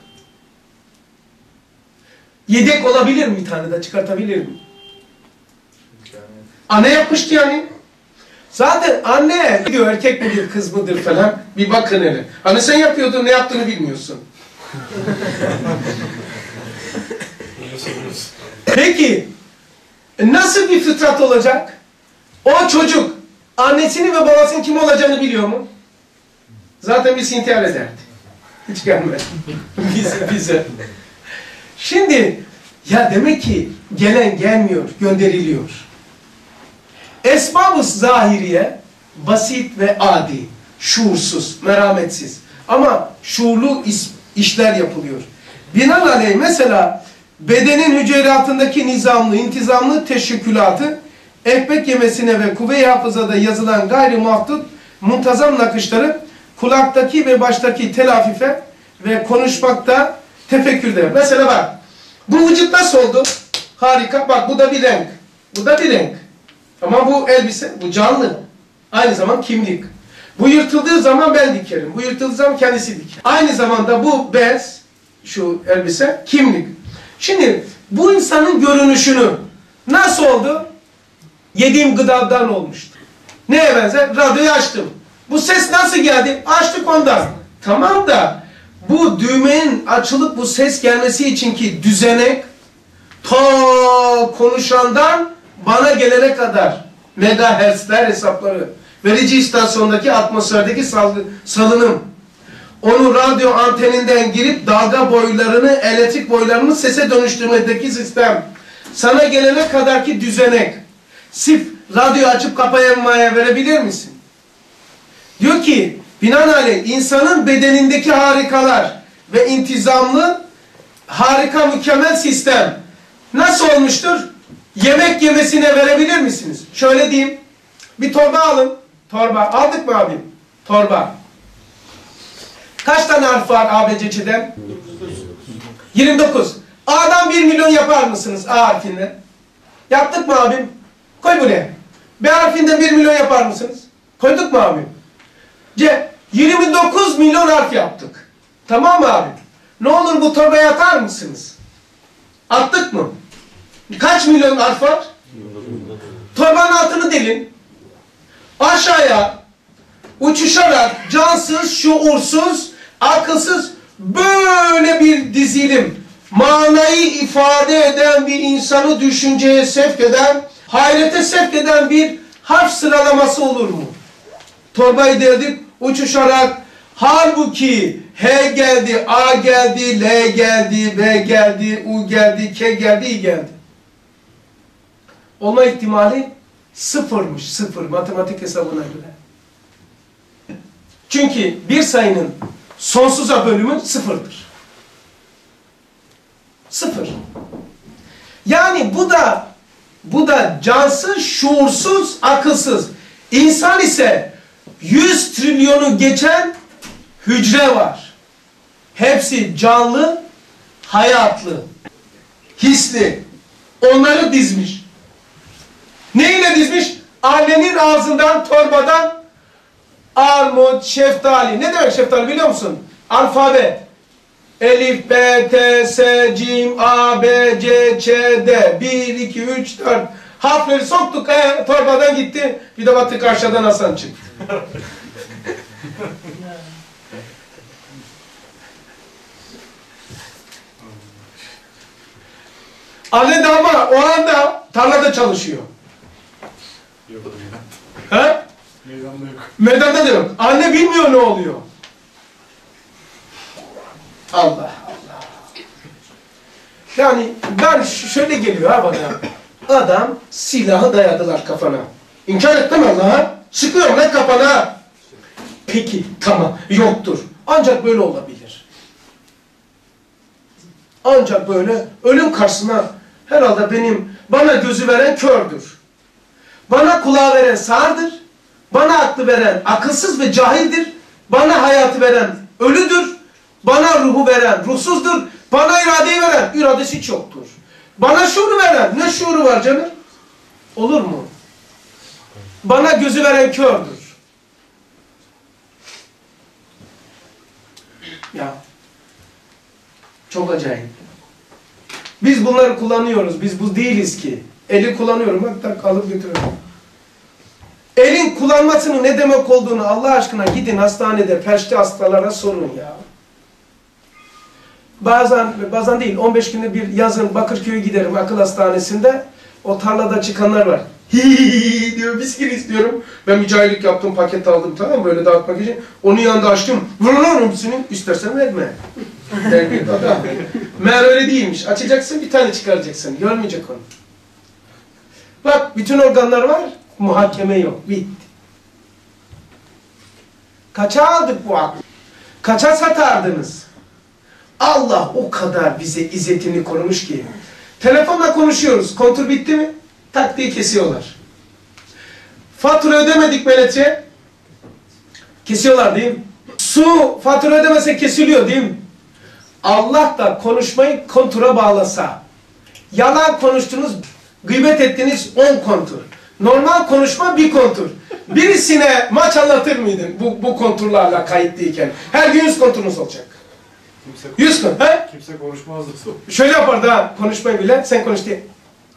Yedek olabilir mi bir tane de çıkartabilir mi? Anne yapmıştı yani. Zaten anne diyor erkek midir kız mıdır falan bir bakın hele. Hani sen yapıyordun ne yaptığını bilmiyorsun. Peki nasıl bir fıtrat olacak? O çocuk annesini ve babasının kim olacağını biliyor mu? Zaten biz intihar ederdi. Hiç gelmedi. bize. Şimdi ya demek ki gelen gelmiyor, gönderiliyor. Esbab-ı zahiriye basit ve adi, şuursuz, merhametsiz. Ama şuurlu işler yapılıyor. Binaenaleyh mesela bedenin hücreatındaki nizamlı, intizamlı teşekkülatı ekmek yemesine ve kuvve-i hafızada yazılan gayri mahdut muntazam nakışları kulaktaki ve baştaki telafife ve konuşmakta tefekkürde. Mesela bak, bu vücut nasıl oldu? Harika. Bak bu da bir renk. Bu da bir renk. Ama bu elbise, bu canlı. Aynı zaman kimlik. Bu yırtıldığı zaman ben dikerim. Bu yırtıldığı zaman kendisi diker. Aynı zamanda bu bez, şu elbise, kimlik. Şimdi bu insanın görünüşünü nasıl oldu? Yediğim gıdadan olmuştu. Neye benzer? Radyoyu açtım. Bu ses nasıl geldi? Açtık ondan. Tamam da bu düğmenin açılıp bu ses gelmesi için ki düzenek ta konuşandan bana gelene kadar megahertzler hesapları, verici istasyondaki atmosferdeki salınım, onu radyo anteninden girip dalga boylarını, elektrik boylarını sese dönüştürmedeki sistem, sana gelene kadarki düzenek, sırf radyo açıp kapayamaya verebilir misin? Diyor ki, binaenaleyh insanın bedenindeki harikalar ve intizamlı, harika, mükemmel sistem nasıl olmuştur? Yemek yemesine verebilir misiniz? Şöyle diyeyim, bir torba alın. Torba, aldık mı abim? Torba. Kaç tane harf var ABC'den? 29. A'dan 1 milyon yapar mısınız A harfinden? Yaptık mı abim? Koy buraya. B harfinden 1 milyon yapar mısınız? Koyduk mu abim? C. 29 milyon harf yaptık. Tamam mı abim? Ne olur bu torbaya atar mısınız? Attık mı? Kaç milyon harf var? Torbanın altını delin. Aşağıya uçuşarak cansız, şuursuz, akılsız böyle bir dizilim, manayı ifade eden bir insanı düşünceye sevk eden, hayrete sevk eden bir harf sıralaması olur mu? Torbayı deldik, uçuşarak, halbuki H geldi, A geldi, L geldi, B geldi, U geldi, K geldi, I geldi. Olma ihtimali sıfırmış, sıfır matematik hesabına göre. Çünkü bir sayının sonsuza bölümü sıfırdır. Sıfır. Yani bu da cansız, şuursuz, akılsız. İnsan ise 100 trilyonu geçen hücre var. Hepsi canlı, hayatlı, hisli. Onları dizmiş. Neyle dizmiş? Annenin ağzından, torbadan armut, şeftali. Ne demek şeftali biliyor musun? Alfabe. Elif, B, T, S, Cim, A, B, C, Ç, D. 1, 2, 3, 4. Harfleri soktuk, torbadan gitti. Bir de baktık aşağıdan Hasan çıktı. Anne de ama o anda tarlada çalışıyor. Yok He? meydanda yok. Meydanda da yok. Anne bilmiyor ne oluyor. Allah Allah. Yani ben şöyle geliyor ha bana. Adam silahı dayadılar kafana. İnkar ettim Allah'a. Sıkıyorum lan kafana. Peki tamam yoktur. Ancak böyle olabilir. Ancak böyle ölüm karşısına herhalde bana gözü veren kördür. Bana kulağı veren sağırdır. Bana aklı veren akılsız ve cahildir. Bana hayatı veren ölüdür. Bana ruhu veren ruhsuzdur. Bana iradeyi veren iradesi çoktur. Bana şuuru veren ne şuuru var canım? Olur mu? Bana gözü veren kördür. Ya. Çok acayip. Biz bunları kullanıyoruz. Biz bu değiliz ki. Eli kullanıyorum. Bak tak alıp götürüyorum. Elin kullanmasının ne demek olduğunu Allah aşkına gidin hastanede felçli hastalara sorun ya. Bazen değil 15 günde bir yazın Bakırköy'e giderim akıl hastanesinde. O tarlada çıkanlar var. Hihihi diyor bisküvi istiyorum. Ben bir cahillik yaptım paket aldım tamam mı böyle dağıtmak için. Onun yanında açtım. Vurulur hepsini istersen verme. Meğer öyle değilmiş. Açacaksın bir tane çıkaracaksın. Görmeyecek onu. Bak bütün organlar var. Muhakeme yok. Bitti. Kaça aldık bu aklı? Kaça satardınız? Allah o kadar bize izzetini korumuş ki. Telefonla konuşuyoruz. Kontur bitti mi? Tak diye kesiyorlar. Fatura ödemedik Melekçe. Kesiyorlar değil mi? Su fatura ödemese kesiliyor değil mi? Allah da konuşmayı kontura bağlasa. Yalan konuştunuz, gıybet ettiniz 10 kontur. Normal konuşma bir kontur. Birisine maç anlatır mıydın bu konturlarla kayıtlıyken? Her gün 100 konturunuz olacak. 100 kontur. He? Kimse konuşmazdı. Şöyle yapardı ha konuşmayı bile. Sen konuş diye.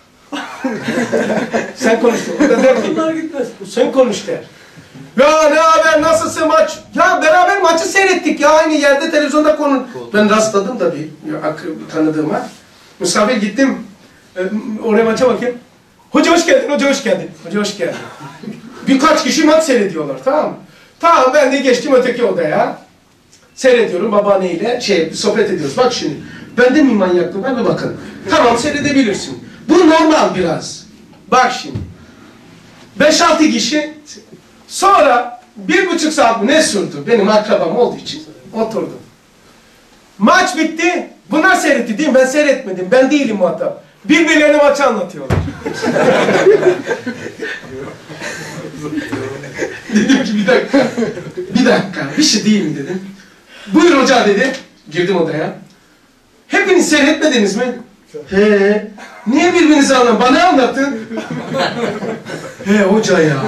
Sen konuş diye. O da der ki sen konuş der. Ya ne haber nasılsın maç? Ya beraber maçı seyrettik ya aynı yerde televizyonda konu. Ben rastladım da bir tanıdığıma. Misafir gittim. Oraya maça bakayım. Hoca hoş geldin, hoca hoş geldin. Hoca hoş geldin. Birkaç kişi maç seyrediyorlar tamam mı? Tamam ben de geçtim öteki odaya. Seyrediyorum babaanneyle sohbet ediyoruz. Bak şimdi bende mi manyaklık var mı bakın. Tamam seyredebilirsin. Bu normal biraz. Bak şimdi. 5-6 kişi sonra 1,5 saat ne sürdü? Benim akrabam olduğu için oturdum. Maç bitti. Bunlar seyretti değil mi? Ben seyretmedim. Ben değilim muhatap. Birbirlerine maçı anlatıyorlar. Dedim ki bir dakika, bir şey değil mi dedim. Buyur hoca dedi. Girdim odaya. Hepiniz seyretmediniz mi? He. Niye birbirinizi anlatın? Bana anlatın. He hoca ya.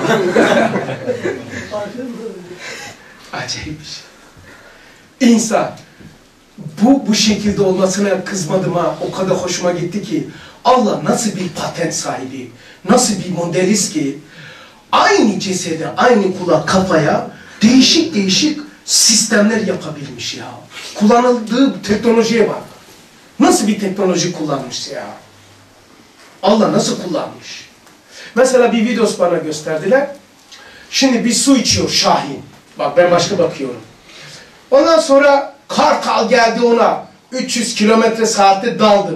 Acayip bir şey. İnsan. Bu şekilde olmasına kızmadım ha. O kadar hoşuma gitti ki. Allah nasıl bir patent sahibi, nasıl bir modeliz ki aynı cesede, aynı kulak kafaya değişik değişik sistemler yapabilmiş ya. Kullanıldığı teknolojiye bak. Nasıl bir teknoloji kullanmış ya. Allah nasıl kullanmış. Mesela bir videosu bana gösterdiler. Şimdi bir su içiyor Şahin. Bak ben başka bakıyorum. Ondan sonra kartal geldi ona. 300 kilometre saatte daldı.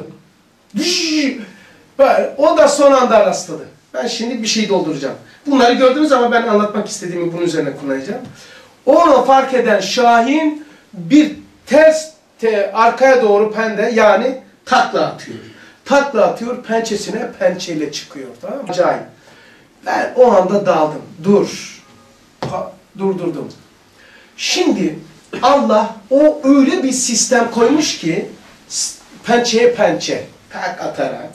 O da son anda rastladı. Ben şimdi bir şey dolduracağım. Bunları gördünüz ama ben anlatmak istediğimi bunun üzerine kullanacağım. Onu fark eden Şahin bir ters arkaya doğru pende yani takla atıyor. Takla atıyor, pençesine pençeyle çıkıyor. Tamam mı? Acayip. Ben o anda daldım. Durdurdum. Şimdi Allah o öyle bir sistem koymuş ki pençeye pençe tak atarak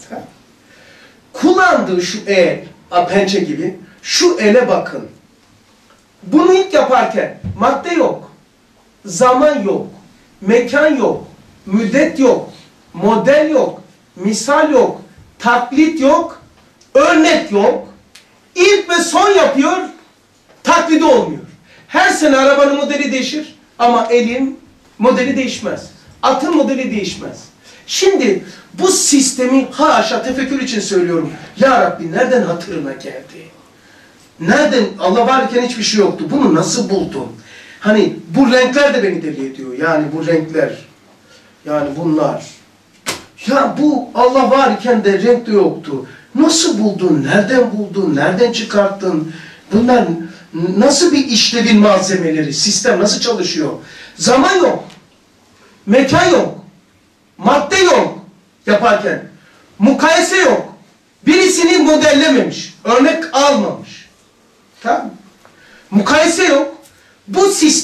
kullandığı şu el, pençe gibi şu ele bakın. Bunu ilk yaparken madde yok, zaman yok, mekan yok, müddet yok, model yok, misal yok, taklit yok, örnek yok. İlk ve son yapıyor, taklidi olmuyor. Her sene arabanın modeli değişir ama elin modeli değişmez. Atın modeli değişmez. Şimdi bu sistemi haşa tefekkür için söylüyorum. Ya Rabbi nereden hatırına geldi? Nereden? Allah varken hiçbir şey yoktu. Bunu nasıl buldun? Hani bu renkler de beni deli ediyor. Yani bu renkler. Yani bunlar. Ya bu Allah varken de renk de yoktu. Nasıl buldun? Nereden buldun? Nereden çıkarttın? Bunlar nasıl bir işlevin malzemeleri? Sistem nasıl çalışıyor? Zaman yok. Mekan yok. Madde yok yaparken. Mukayese yok. Birisini modellememiş. Örnek almamış. Tamam mı? Mukayese yok. Bu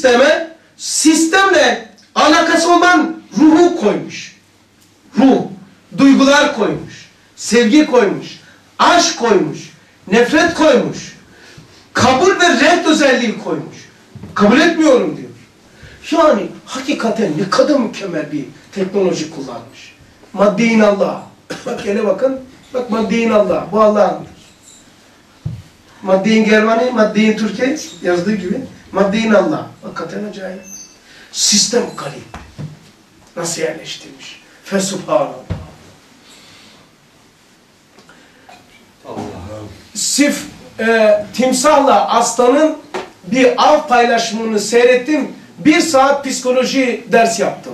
sistemle alakası olan ruhu koymuş. Ruh, duygular koymuş. Sevgi koymuş. Aşk koymuş. Nefret koymuş. Kabul ve red özelliği koymuş. Kabul etmiyorum diyor. Yani hakikaten ne kadar mükemmel bir teknoloji kullanmış. Madde-i Allah. Bak hele bakın. Bak madde-i Allah. Bu Allah'ındır. Madde-i Germani, madde-i Türkiye yazdığı gibi. Madde-i Allah. Hakikaten acayip. Sistem garip. Nasıl yerleştirmiş? Fesubhanallah. Allah'ım. Timsahla aslanın bir av paylaşımını seyrettim. 1 saat psikoloji ders yaptım.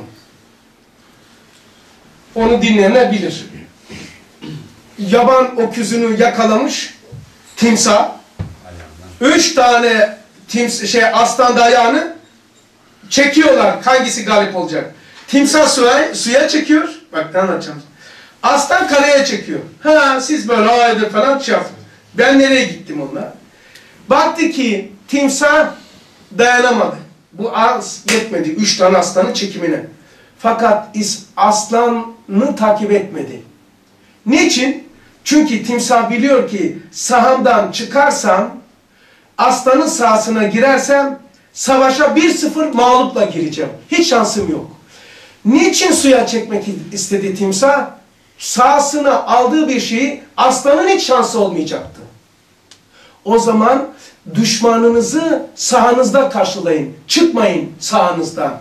Onu dinleyenler bilir. Yaban öküzünü yakalamış timsah. 3 tane aslan dayağını çekiyorlar. Hangisi galip olacak? Timsah suya çekiyor. Bak ne anlatacağım. Aslan karaya çekiyor. Ha siz böyle haydi falan yapın. Ben nereye gittim onunla? Baktı ki timsah dayanamadı. Bu az yetmedi 3 tane aslanın çekimine. Fakat aslanı takip etmedi. Niçin? Çünkü timsah biliyor ki sahamdan çıkarsam, aslanın sahasına girersem savaşa 1-0 mağlupla gireceğim. Hiç şansım yok. Niçin suya çekmek istedi timsah? Sahasına aldığı bir şeyi aslanın hiç şansı olmayacaktı. O zaman düşmanınızı sahanızda karşılayın. Çıkmayın sahanızdan.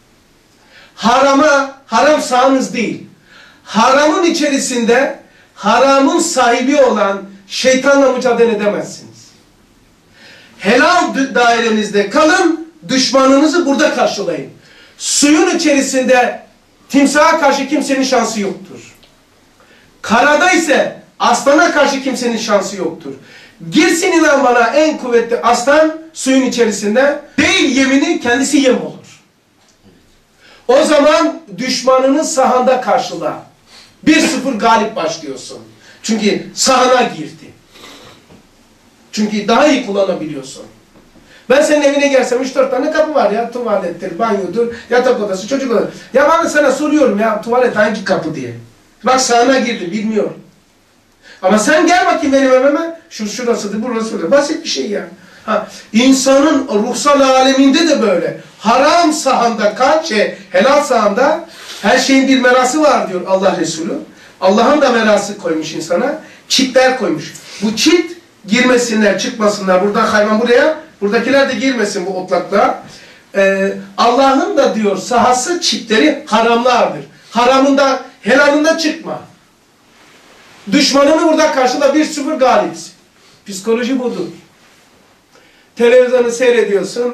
Haram sahanız değil. Haramın içerisinde haramın sahibi olan şeytanla mücadele edemezsiniz. Helal dairenizde kalın, düşmanınızı burada karşılayın. Suyun içerisinde timsaha karşı kimsenin şansı yoktur. Karada ise aslana karşı kimsenin şansı yoktur. Girsin inan bana en kuvvetli aslan suyun içerisinde değil yemini kendisi yem olur. O zaman düşmanının sahanda karşıla. 1-0 galip başlıyorsun. Çünkü sahana girdi. Çünkü daha iyi kullanabiliyorsun. Ben senin evine gelsem 3-4 tane kapı var ya. Tuvalettir, banyodur, yatak odası, çocuk odası. Ya ben sana soruyorum ya tuvalet hangi kapı diye. Bak sahana girdi bilmiyorum. Ama sen gel bakayım benim evime. Şurasıdır, burasıdır. Basit bir şey ya. İnsanın ruhsal aleminde de böyle. Haram sahanda helal sahanda her şeyin bir merası var diyor Allah Resulü. Allah'ın da merası koymuş insana. Çitler koymuş. Bu çit girmesinler, çıkmasınlar. Buradan hayvan buraya, buradakiler de girmesin bu otlaklığa. Allah'ın da diyor sahası çitleri haramlardır. Haramında, helalında çıkma. Düşmanını burada karşıla 1-0 galipsin. Psikoloji budur. Televizyonu seyrediyorsun.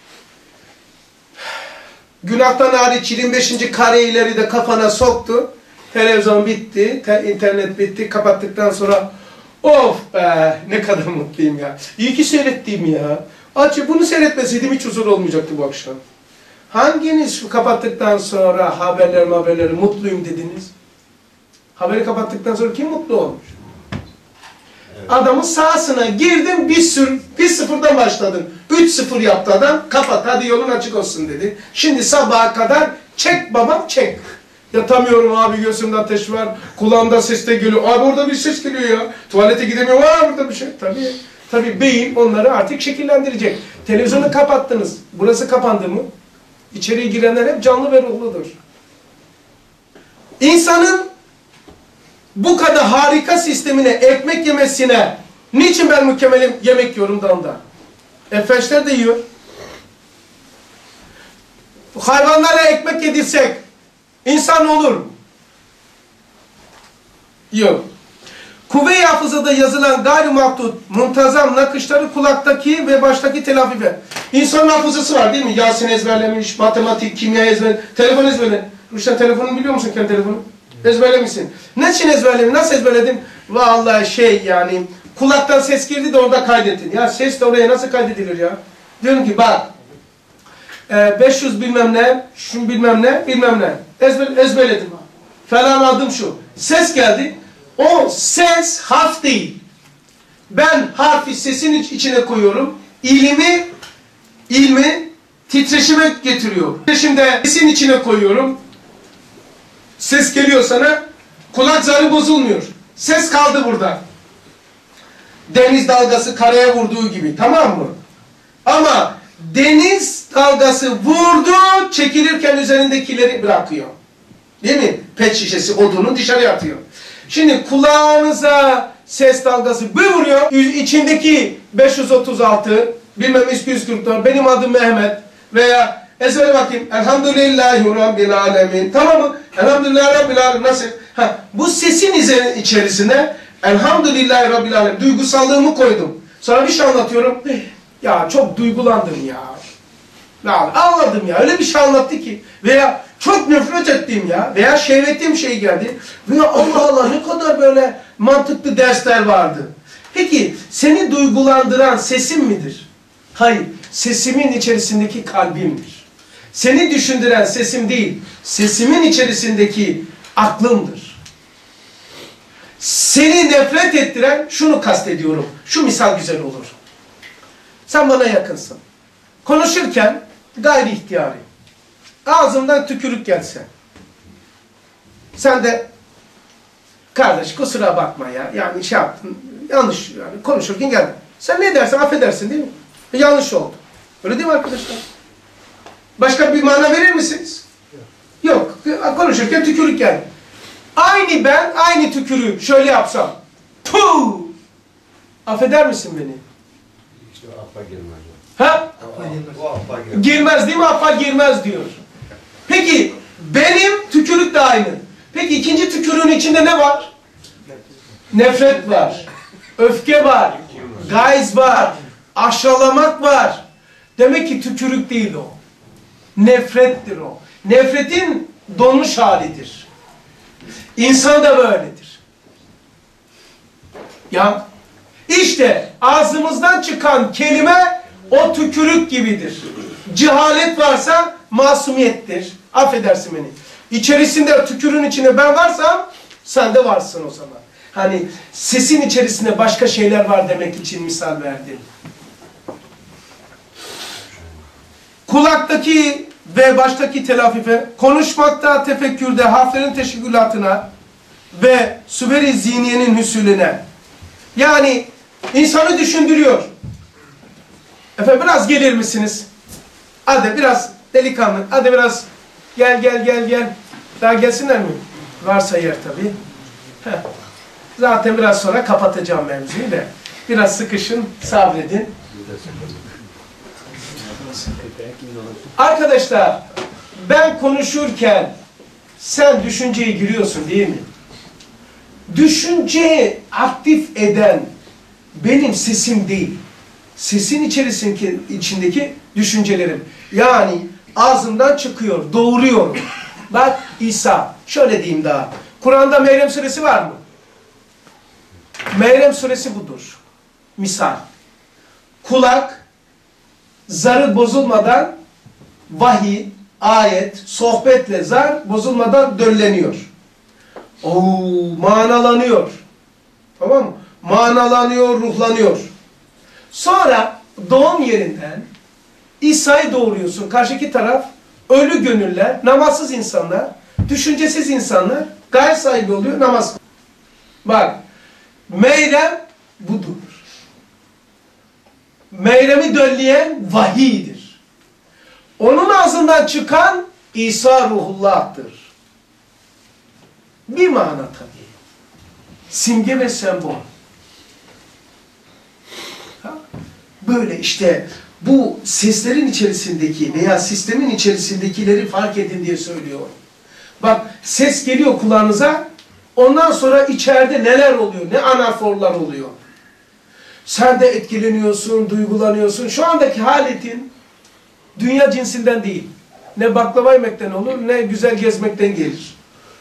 Günahtan hariç 25. kareyi ileride kafana soktu. Televizyon bitti, internet bitti. Kapattıktan sonra of be ne kadar mutluyum ya. İyi ki seyrettiğim ya. Bunu seyretmeseydim hiç huzur olmayacaktı bu akşam. Hanginiz şu kapattıktan sonra haberleri mutluyum dediniz? Haberi kapattıktan sonra kim mutlu olmuş? Evet. Adamın sahasına girdin, 1-0'dan başladın. 3-0 yaptı adam, kapat, hadi yolun açık olsun dedi. Şimdi sabaha kadar çek babam çek. Yatamıyorum abi, göğsümde ateş var, kulağımda ses de geliyor. Abi orada bir ses geliyor ya, tuvalete gidemiyorum, var burada bir şey. Tabii beyin onları artık şekillendirecek. Televizyonu kapattınız, burası kapandı mı? İçeriye girenler hep canlı ve ruhludur. İnsanın bu kadar harika sistemine, ekmek yemesine, niçin ben mükemmel yemek yiyorum da ondan? Efendiler de yiyor. Hayvanlara ekmek yedirsek, insan olur mu? Yok. Kuvve-i hafızada yazılan gayrimahdut, muntazam nakışları kulaktaki ve baştaki telafife. İnsanın hafızası var değil mi? Yasin ezberlemiş, matematik, kimya ezberlemiş, telefon ezberlemiş. Rüşten telefonunu biliyor musun, kendi telefonu? Ezberlemişsin. Ne için ezberledin? Nasıl ezberledin? Vallahi yani kulaktan ses girdi de orada kaydettin. Ya ses de oraya nasıl kaydedilir ya? Diyorum ki bak 500 bilmem ne, şu bilmem ne ezberledim. Falan adım şu. Ses geldi. O ses harf değil. Ben harfi sesin içine koyuyorum. İlmi titreşime getiriyor. Titreşimde sesin içine koyuyorum. Ses geliyor sana. Kulak zarı bozulmuyor. Ses kaldı burada. Deniz dalgası karaya vurduğu gibi. Tamam mı? Ama deniz dalgası vurdu, çekilirken üzerindekileri bırakıyor. Değil mi? Pet şişesi odunu dışarıya atıyor. Şimdi kulağınıza ses dalgası bir vuruyor. İçindeki 536, bilmem 244, benim adım Mehmet veya ezbere bakayım. Elhamdülillahi Rabbil Alemin. Tamam mı? Elhamdülillahi Rabbil Alemin. Nasıl? Bu sesin içerisine Elhamdülillahi Rabbil Alemin. Duygusallığımı koydum. Sonra bir şey anlatıyorum. Ya çok duygulandım ya. Ya anladım ya. Öyle bir şey anlattı ki. Veya çok nefret ettiğim ya. Veya şehvettiğim şey geldi. Veya Allah Allah ne kadar böyle mantıklı dersler vardı. Peki seni duygulandıran sesim midir? Hayır. Sesimin içerisindeki kalbimdir. Seni düşündüren sesim değil. Sesimin içerisindeki aklımdır. Seni nefret ettiren şunu kastediyorum. Şu misal güzel olur. Sen bana yakınsın. Konuşurken gayri ihtiyari. Ağzımdan tükürük gelse. Sen de kardeş kusura bakma ya. Yani şey yaptın. Yanlış yani konuşurken geldi. Sen ne dersen affedersin değil mi? Yanlış oldu. Öyle değil mi arkadaşlar? Başka bir mana verir misiniz? Yok. Konuşurken tükürük geldi. Aynı tükürüğü şöyle yapsam. Puh! Affeder misin beni? İşte affa girmez. Ha? O affa girmez. Girmez değil mi? Affa girmez diyor. Peki benim tükürük de aynı. Peki ikinci tükürüğün içinde ne var? Nefret var. Öfke var. Gayz var. Aşağılamak var. Demek ki tükürük değil o. Nefrettir o. Nefretin donmuş halidir. İnsan da böyledir. Ya işte ağzımızdan çıkan kelime o tükürük gibidir. Cehalet varsa masumiyettir. Affedersin beni. İçerisinde tükürüğün içinde ben varsam sen de varsın o zaman. Hani sesin içerisinde başka şeyler var demek için misal verdim. Kulaktaki ve baştaki telafife, konuşmakta, tefekkürde, harflerin teşekkülatına ve süberi zihniyenin hüsülüne. Yani insanı düşündürüyor. Efendim biraz gelir misiniz? Hadi biraz delikanlı, hadi biraz gel. Daha gelsinler mi? Varsa yer tabii. Zaten biraz sonra kapatacağım mevzuyu da. Biraz sıkışın, sabredin. Arkadaşlar, ben konuşurken sen düşünceye giriyorsun değil mi? Düşünceyi aktif eden benim sesim değil. Sesin içindeki düşüncelerim. Yani ağzımdan çıkıyor, doğuruyorum. Bak İsa, şöyle diyeyim daha. Kur'an'da Meryem suresi var mı? Meryem suresi budur. Misal. Kulak, zarı bozulmadan vahiy, ayet, sohbetle zar bozulmadan dölleniyor. Manalanıyor. Tamam mı? Manalanıyor, ruhlanıyor. Sonra doğum yerinden İsa'yı doğuruyorsun. Karşıki taraf ölü gönüller, namazsız insanlar, düşüncesiz insanlar, gayet sahibi oluyor, namaz. Bak, Meyrem budur. Meyrem'i dölleyen vahiydir. Onun ağzından çıkan İsa Ruhullah'tır. Bir mana tabii. Simge ve sembol. Böyle işte bu seslerin içerisindeki veya sistemin içerisindekileri fark edin diye söylüyorum. Bak ses geliyor kulağınıza, ondan sonra içeride neler oluyor, ne anaforlar oluyor. Sen de etkileniyorsun, duygulanıyorsun. Şu andaki haletin dünya cinsinden değil. Ne baklava yemekten olur, ne güzel gezmekten gelir.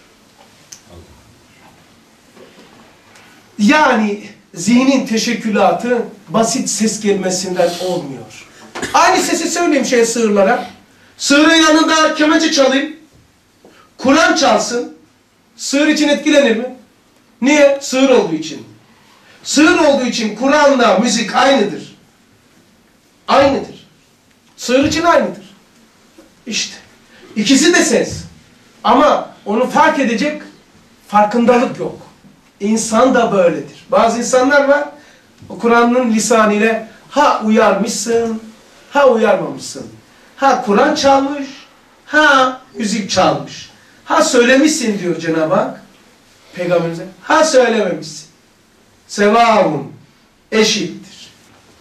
Yani zihnin teşekkülatı basit ses gelmesinden olmuyor. Aynı sesi söyleyeyim sığırlara. Sığırın yanında kemençe çalayım. Kur'an çalsın. Sığır için etkilenir mi? Niye? Sığır olduğu için. Sığır olduğu için Kur'an'la müzik aynıdır. Aynıdır. Sığır için aynıdır. İşte. İkisi de ses. Ama onu fark edecek farkındalık yok. İnsan da böyledir. Bazı insanlar var, Kur'an'ın lisanıyla ha uyarmışsın, ha uyarmamışsın. Ha Kur'an çalmış, ha müzik çalmış. Ha söylemişsin diyor Cenab-ı Hak Peygamberimize. Ha söylememişsin. Sevâvun, eşittir.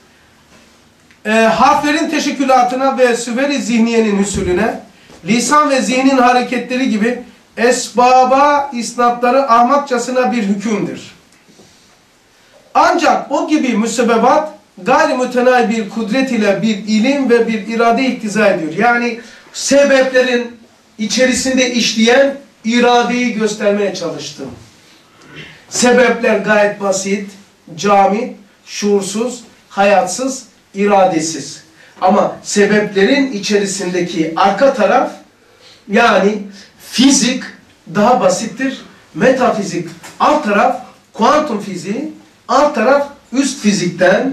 Harflerin teşekkülatına ve süver-i zihniyenin hüsülüne, lisan ve zihnin hareketleri gibi esbaba isnatları ahmakçasına bir hükümdür. Ancak o gibi müsebbebat gayri-mütenayi bir kudret ile bir ilim ve bir irade iktiza ediyor. Yani sebeplerin içerisinde işleyen iradeyi göstermeye çalıştım. Sebepler gayet basit, camit, şuursuz, hayatsız, iradesiz. Ama sebeplerin içerisindeki arka taraf, yani fizik daha basittir. Metafizik alt taraf, kuantum fiziği, alt taraf üst fizikten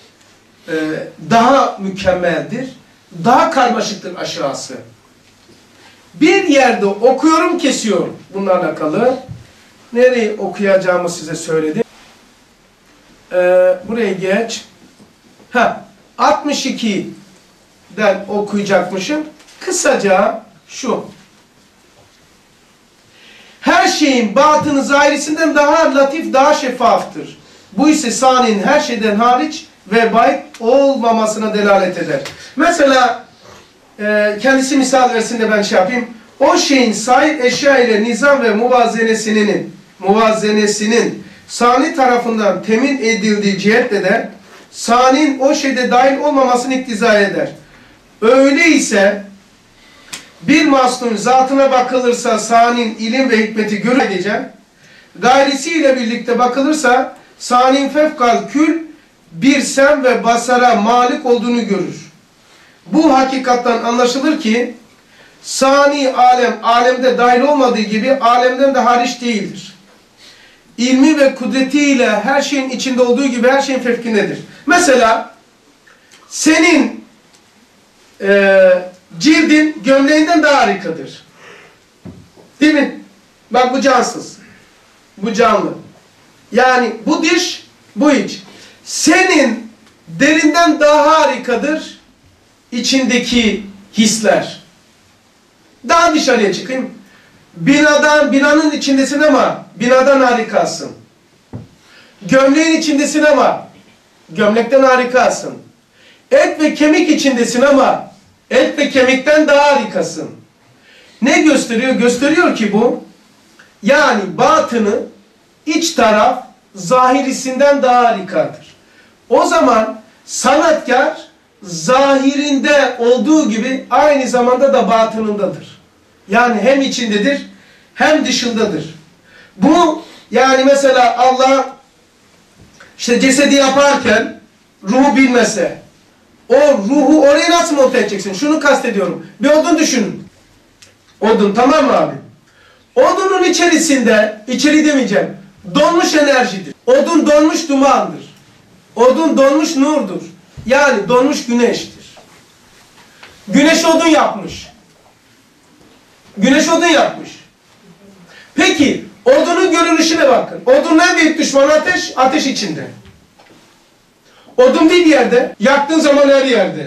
daha mükemmeldir. Daha karmaşıktır aşağısı. Bir yerde okuyorum, kesiyorum. Bununla alakalı. Nereyi okuyacağımı size söyledim. Buraya geç. 62'den okuyacakmışım. Kısaca şu. Her şeyin batını zahirisinden daha latif, daha şeffaftır. Bu ise saniyenin her şeyden hariç ve bayit olmamasına delalet eder. Mesela kendisi misal versin de ben yapayım. O şeyin sahip eşya ile nizam ve muvazenesinin sani tarafından temin edildiği cihetle de saninin o şeyde dahil olmamasını iktiza eder. Öyleyse bir maslun zatına bakılırsa saninin ilim ve hikmeti göreceğim. Gayrisiyle birlikte bakılırsa saninin fevkal kül bir sem ve basara malik olduğunu görür. Bu hakikattan anlaşılır ki sani alem, alemde dahil olmadığı gibi alemden de hariç değildir. İlmi ve kudretiyle her şeyin içinde olduğu gibi her şeyin fevkindedir. Mesela senin cildin gömleğinden daha harikadır. Değil mi? Bak bu cansız. Bu canlı. Yani bu dış, bu iç. Senin derinden daha harikadır içindeki hisler. Daha dışarıya çıkayım. Binanın içindesin ama binadan harikasın. Gömleğin içindesin ama gömlekten harikasın. Et ve kemik içindesin ama et ve kemikten daha harikasın. Ne gösteriyor? Gösteriyor ki bu, yani batını, iç taraf zahirisinden daha harikadır. O zaman sanatkar zahirinde olduğu gibi aynı zamanda da batınındadır. Yani hem içindedir hem dışındadır. Bu yani mesela Allah işte cesedi yaparken ruhu bilmese, o ruhu oraya nasıl monte edeceksin? Şunu kastediyorum. Bir odun düşünün. Odun, tamam mı abi? Odunun içerisinde, içeri demeyeceğim, donmuş enerjidir. Odun donmuş dumandır. Odun donmuş nurdur. Yani donmuş güneştir. Güneş odun yapmış. Güneş odun yapmış. Peki, odunun görünüşüne bakın. Odun en büyük düşmanı ateş, ateş içinde. Odun bir yerde, yaktığın zaman her yerde.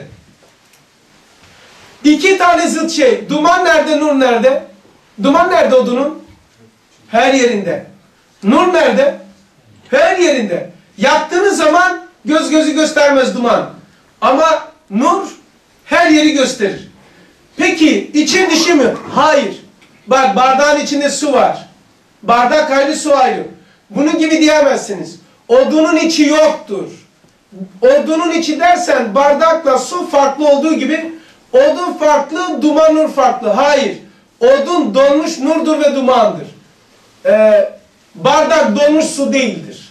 İki tane zıt şey. Duman nerede, nur nerede? Duman nerede odunun? Her yerinde. Nur nerede? Her yerinde. Yaktığınız zaman göz gözü göstermez duman. Ama nur her yeri gösterir. Peki için dışı mı? Hayır. Bak bardağın içinde su var. Bardak ayrı, su ayrı. Bunun gibi diyemezsiniz. Odunun içi yoktur. Odunun içi dersen bardakla su farklı olduğu gibi odun farklı, duman nur farklı. Hayır. Odun donmuş nurdur ve dumandır. Bardak donmuş su değildir.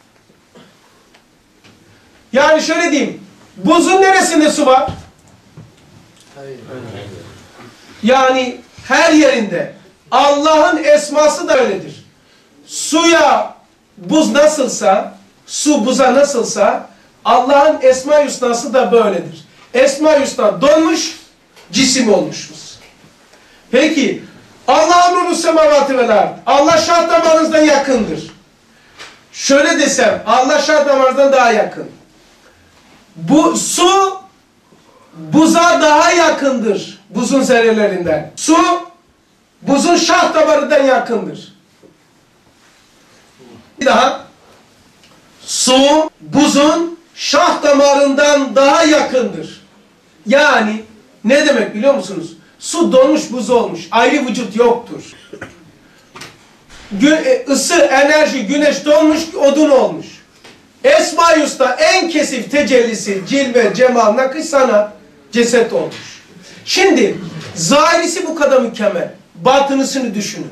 Yani şöyle diyeyim. Buzun neresinde su var? Hayır. Yani her yerinde. Allah'ın esması da öyledir. Suya buz nasılsa, su buza nasılsa Allah'ın Esma-i Hüsnası da böyledir. Esma-i Hüsna donmuş, cisim olmuşuz. Peki, Allah'ın nuru semavatı vel ard. Allah şah damarınızdan yakındır. Şöyle desem, Allah şah damarınızdan daha yakın. Bu su, buza daha yakındır. Buzun zerrelerinden. Su, buzun şah damarından yakındır. Bir daha. Su, buzun şah damarından daha yakındır. Yani ne demek biliyor musunuz? Su donmuş, buz olmuş. Ayrı vücut yoktur. Isı, enerji, güneş donmuş, odun olmuş. Esma-i Hüsna en kesif tecellisi, cilve, cemal, nakış, sanat, ceset olmuş. Şimdi zahirisi bu kadar mükemmel. Batınısını düşünün.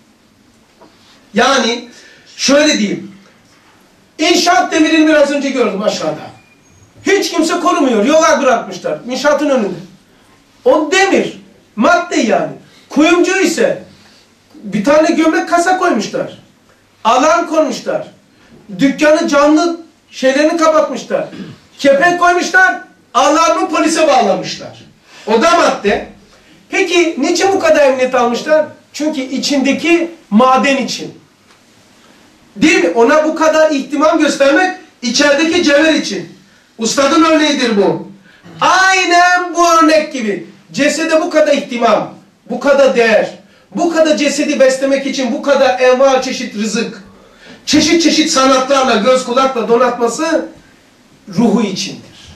Yani şöyle diyeyim. İnşaat demirini biraz önce gördüm aşağıda. Hiç kimse korumuyor. Yollar bırakmışlar. İnşaatın önünde. O demir. Madde yani. Kuyumcu ise bir tane gömlek kasa koymuşlar. Alarm koymuşlar. Dükkanı canlı şeylerini kapatmışlar. Kepenk koymuşlar. Alarmı polise bağlamışlar. O da madde. Peki niçin bu kadar emniyet almışlar? Çünkü içindeki maden için. Değil mi? Ona bu kadar ihtimam göstermek içerideki cevher için. Ustadın örneğidir bu. Aynen bu örnek gibi. Cesede bu kadar ihtimam, bu kadar değer, bu kadar cesedi beslemek için bu kadar enva çeşit rızık, çeşit çeşit sanatlarla, göz kulakla donatması ruhu içindir.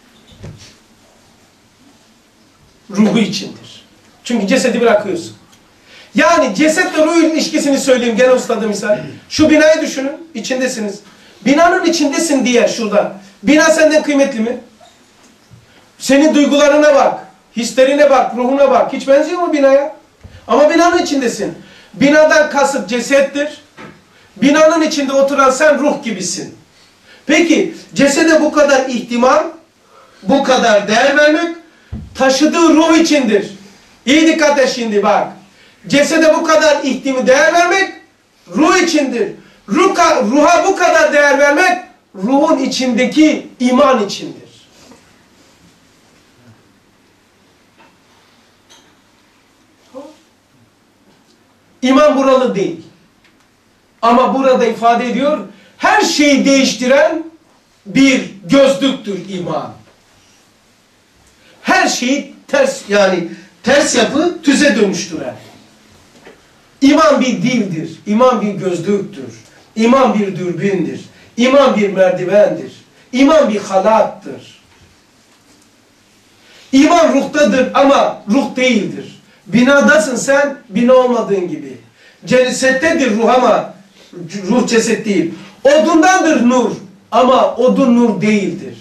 Ruhu içindir. Çünkü cesedi bırakıyorsun. Yani cesetle ruh ilişkisini söyleyeyim gene ustada misal. Şu binayı düşünün, içindesiniz. Binanın içindesin diye şurada. Bina senden kıymetli mi? Senin duygularına bak, hislerine bak, ruhuna bak. Hiç benziyor mu binaya? Ama binanın içindesin. Binadan kasıt cesettir. Binanın içinde oturan sen ruh gibisin. Peki cesede bu kadar ihtimam, bu kadar değer vermek taşıdığı ruh içindir. İyi dikkat et şimdi bak. Cesede bu kadar ihtimam değer vermek ruh içindir. Ruha bu kadar değer vermek ruhun içindeki iman içindir. İman buralı değil. Ama burada ifade ediyor, her şeyi değiştiren bir gözlüktür iman. Her şeyi ters, yani ters yapı tüze dönüştüren. İman bir dildir, iman bir gözlüktür, iman bir dürbündür, iman bir merdivendir, iman bir halattır. İman ruhtadır ama ruh değildir. Binadasın sen, bina olmadığın gibi. Cesettedir ruh ama ruh ceset değil. Odundandır nur ama odun nur değildir.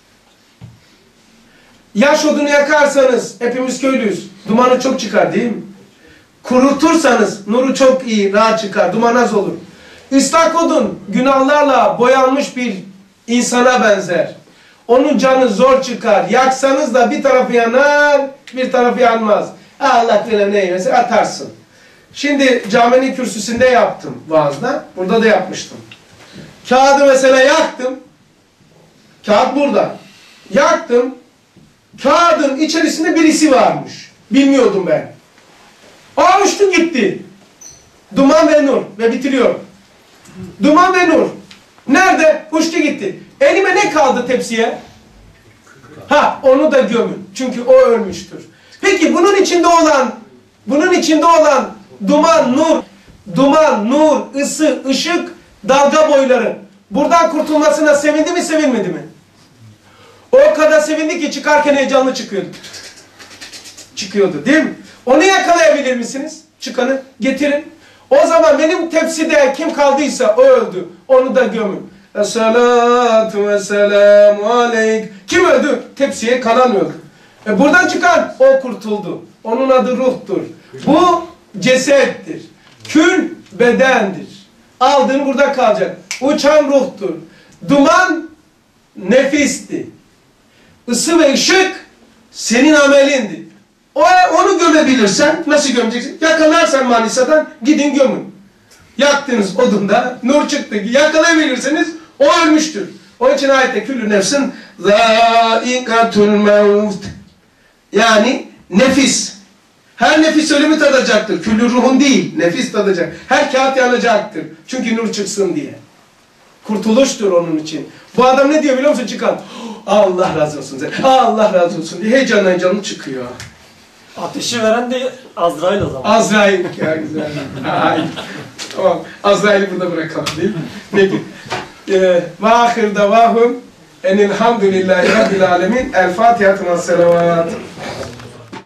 Yaş odunu yakarsanız, hepimiz köylüyüz, dumanı çok çıkar değil mi? Kurutursanız nuru çok iyi, rahat çıkar, duman az olur. Islak odun günahlarla boyanmış bir insana benzer. Onun canı zor çıkar. Yaksanız da bir tarafı yanar, bir tarafı yanmaz. Allah bilir neyse atarsın. Şimdi caminin kürsüsünde yaptım vaazda. Burada da yapmıştım. Kağıdı mesela yaktım. Kağıt burada. Yaktım. Kağıdın içerisinde birisi varmış. Bilmiyordum ben. Aa uçtu gitti. Duman ve nur. Ve bitiriyorum. Duman ve nur. Nerede? Uçtu gitti. Elime ne kaldı tepsiye? Ha, onu da gömün. Çünkü o ölmüştür. Peki bunun içinde olan duman, nur, ısı, ışık, dalga boyları. Buradan kurtulmasına sevindi mi, sevinmedi mi? O kadar sevindi ki çıkarken heyecanlı çıkıyordu. Çıkıyordu, değil mi? Onu yakalayabilir misiniz? Çıkanı getirin. O zaman benim tepside kim kaldıysa o öldü. Onu da gömün. Esselatu vesselamu aleyk. Kim öldü? Tepsiye kalan öldü. Buradan çıkan o kurtuldu. Onun adı ruhtur. Bu cesettir. Kül bedendir. Aldığın burada kalacak. Uçan ruhtur. Duman nefisti. Isı ve ışık senin amelindi. Onu gömebilirsen nasıl gömeceksin? Yakalarsan Manisa'dan gidin gömün. Yaktınız odunda nur çıktı. Yakalayabilirseniz o ölmüştür. Onun için ayette küllü nefsin zâikatul mevt. Yani nefis. Her nefis ölümü tadacaktır. Küllü ruhun değil. Nefis tadacak. Her kağıt yanacaktır. Çünkü nur çıksın diye. Kurtuluştur onun için. Bu adam ne diyor biliyor musun çıkan? Allah razı olsun. Allah razı olsun diye heyecanla çıkıyor. Ateşi veren de Azrail o zaman. Azrail. Ya güzel. Tamam. Azrail'i burada bırakalım değil mi? Peki. Ve ahir davahum enilhamdülillahi rabbil alemin. El Fatiha ve selavat.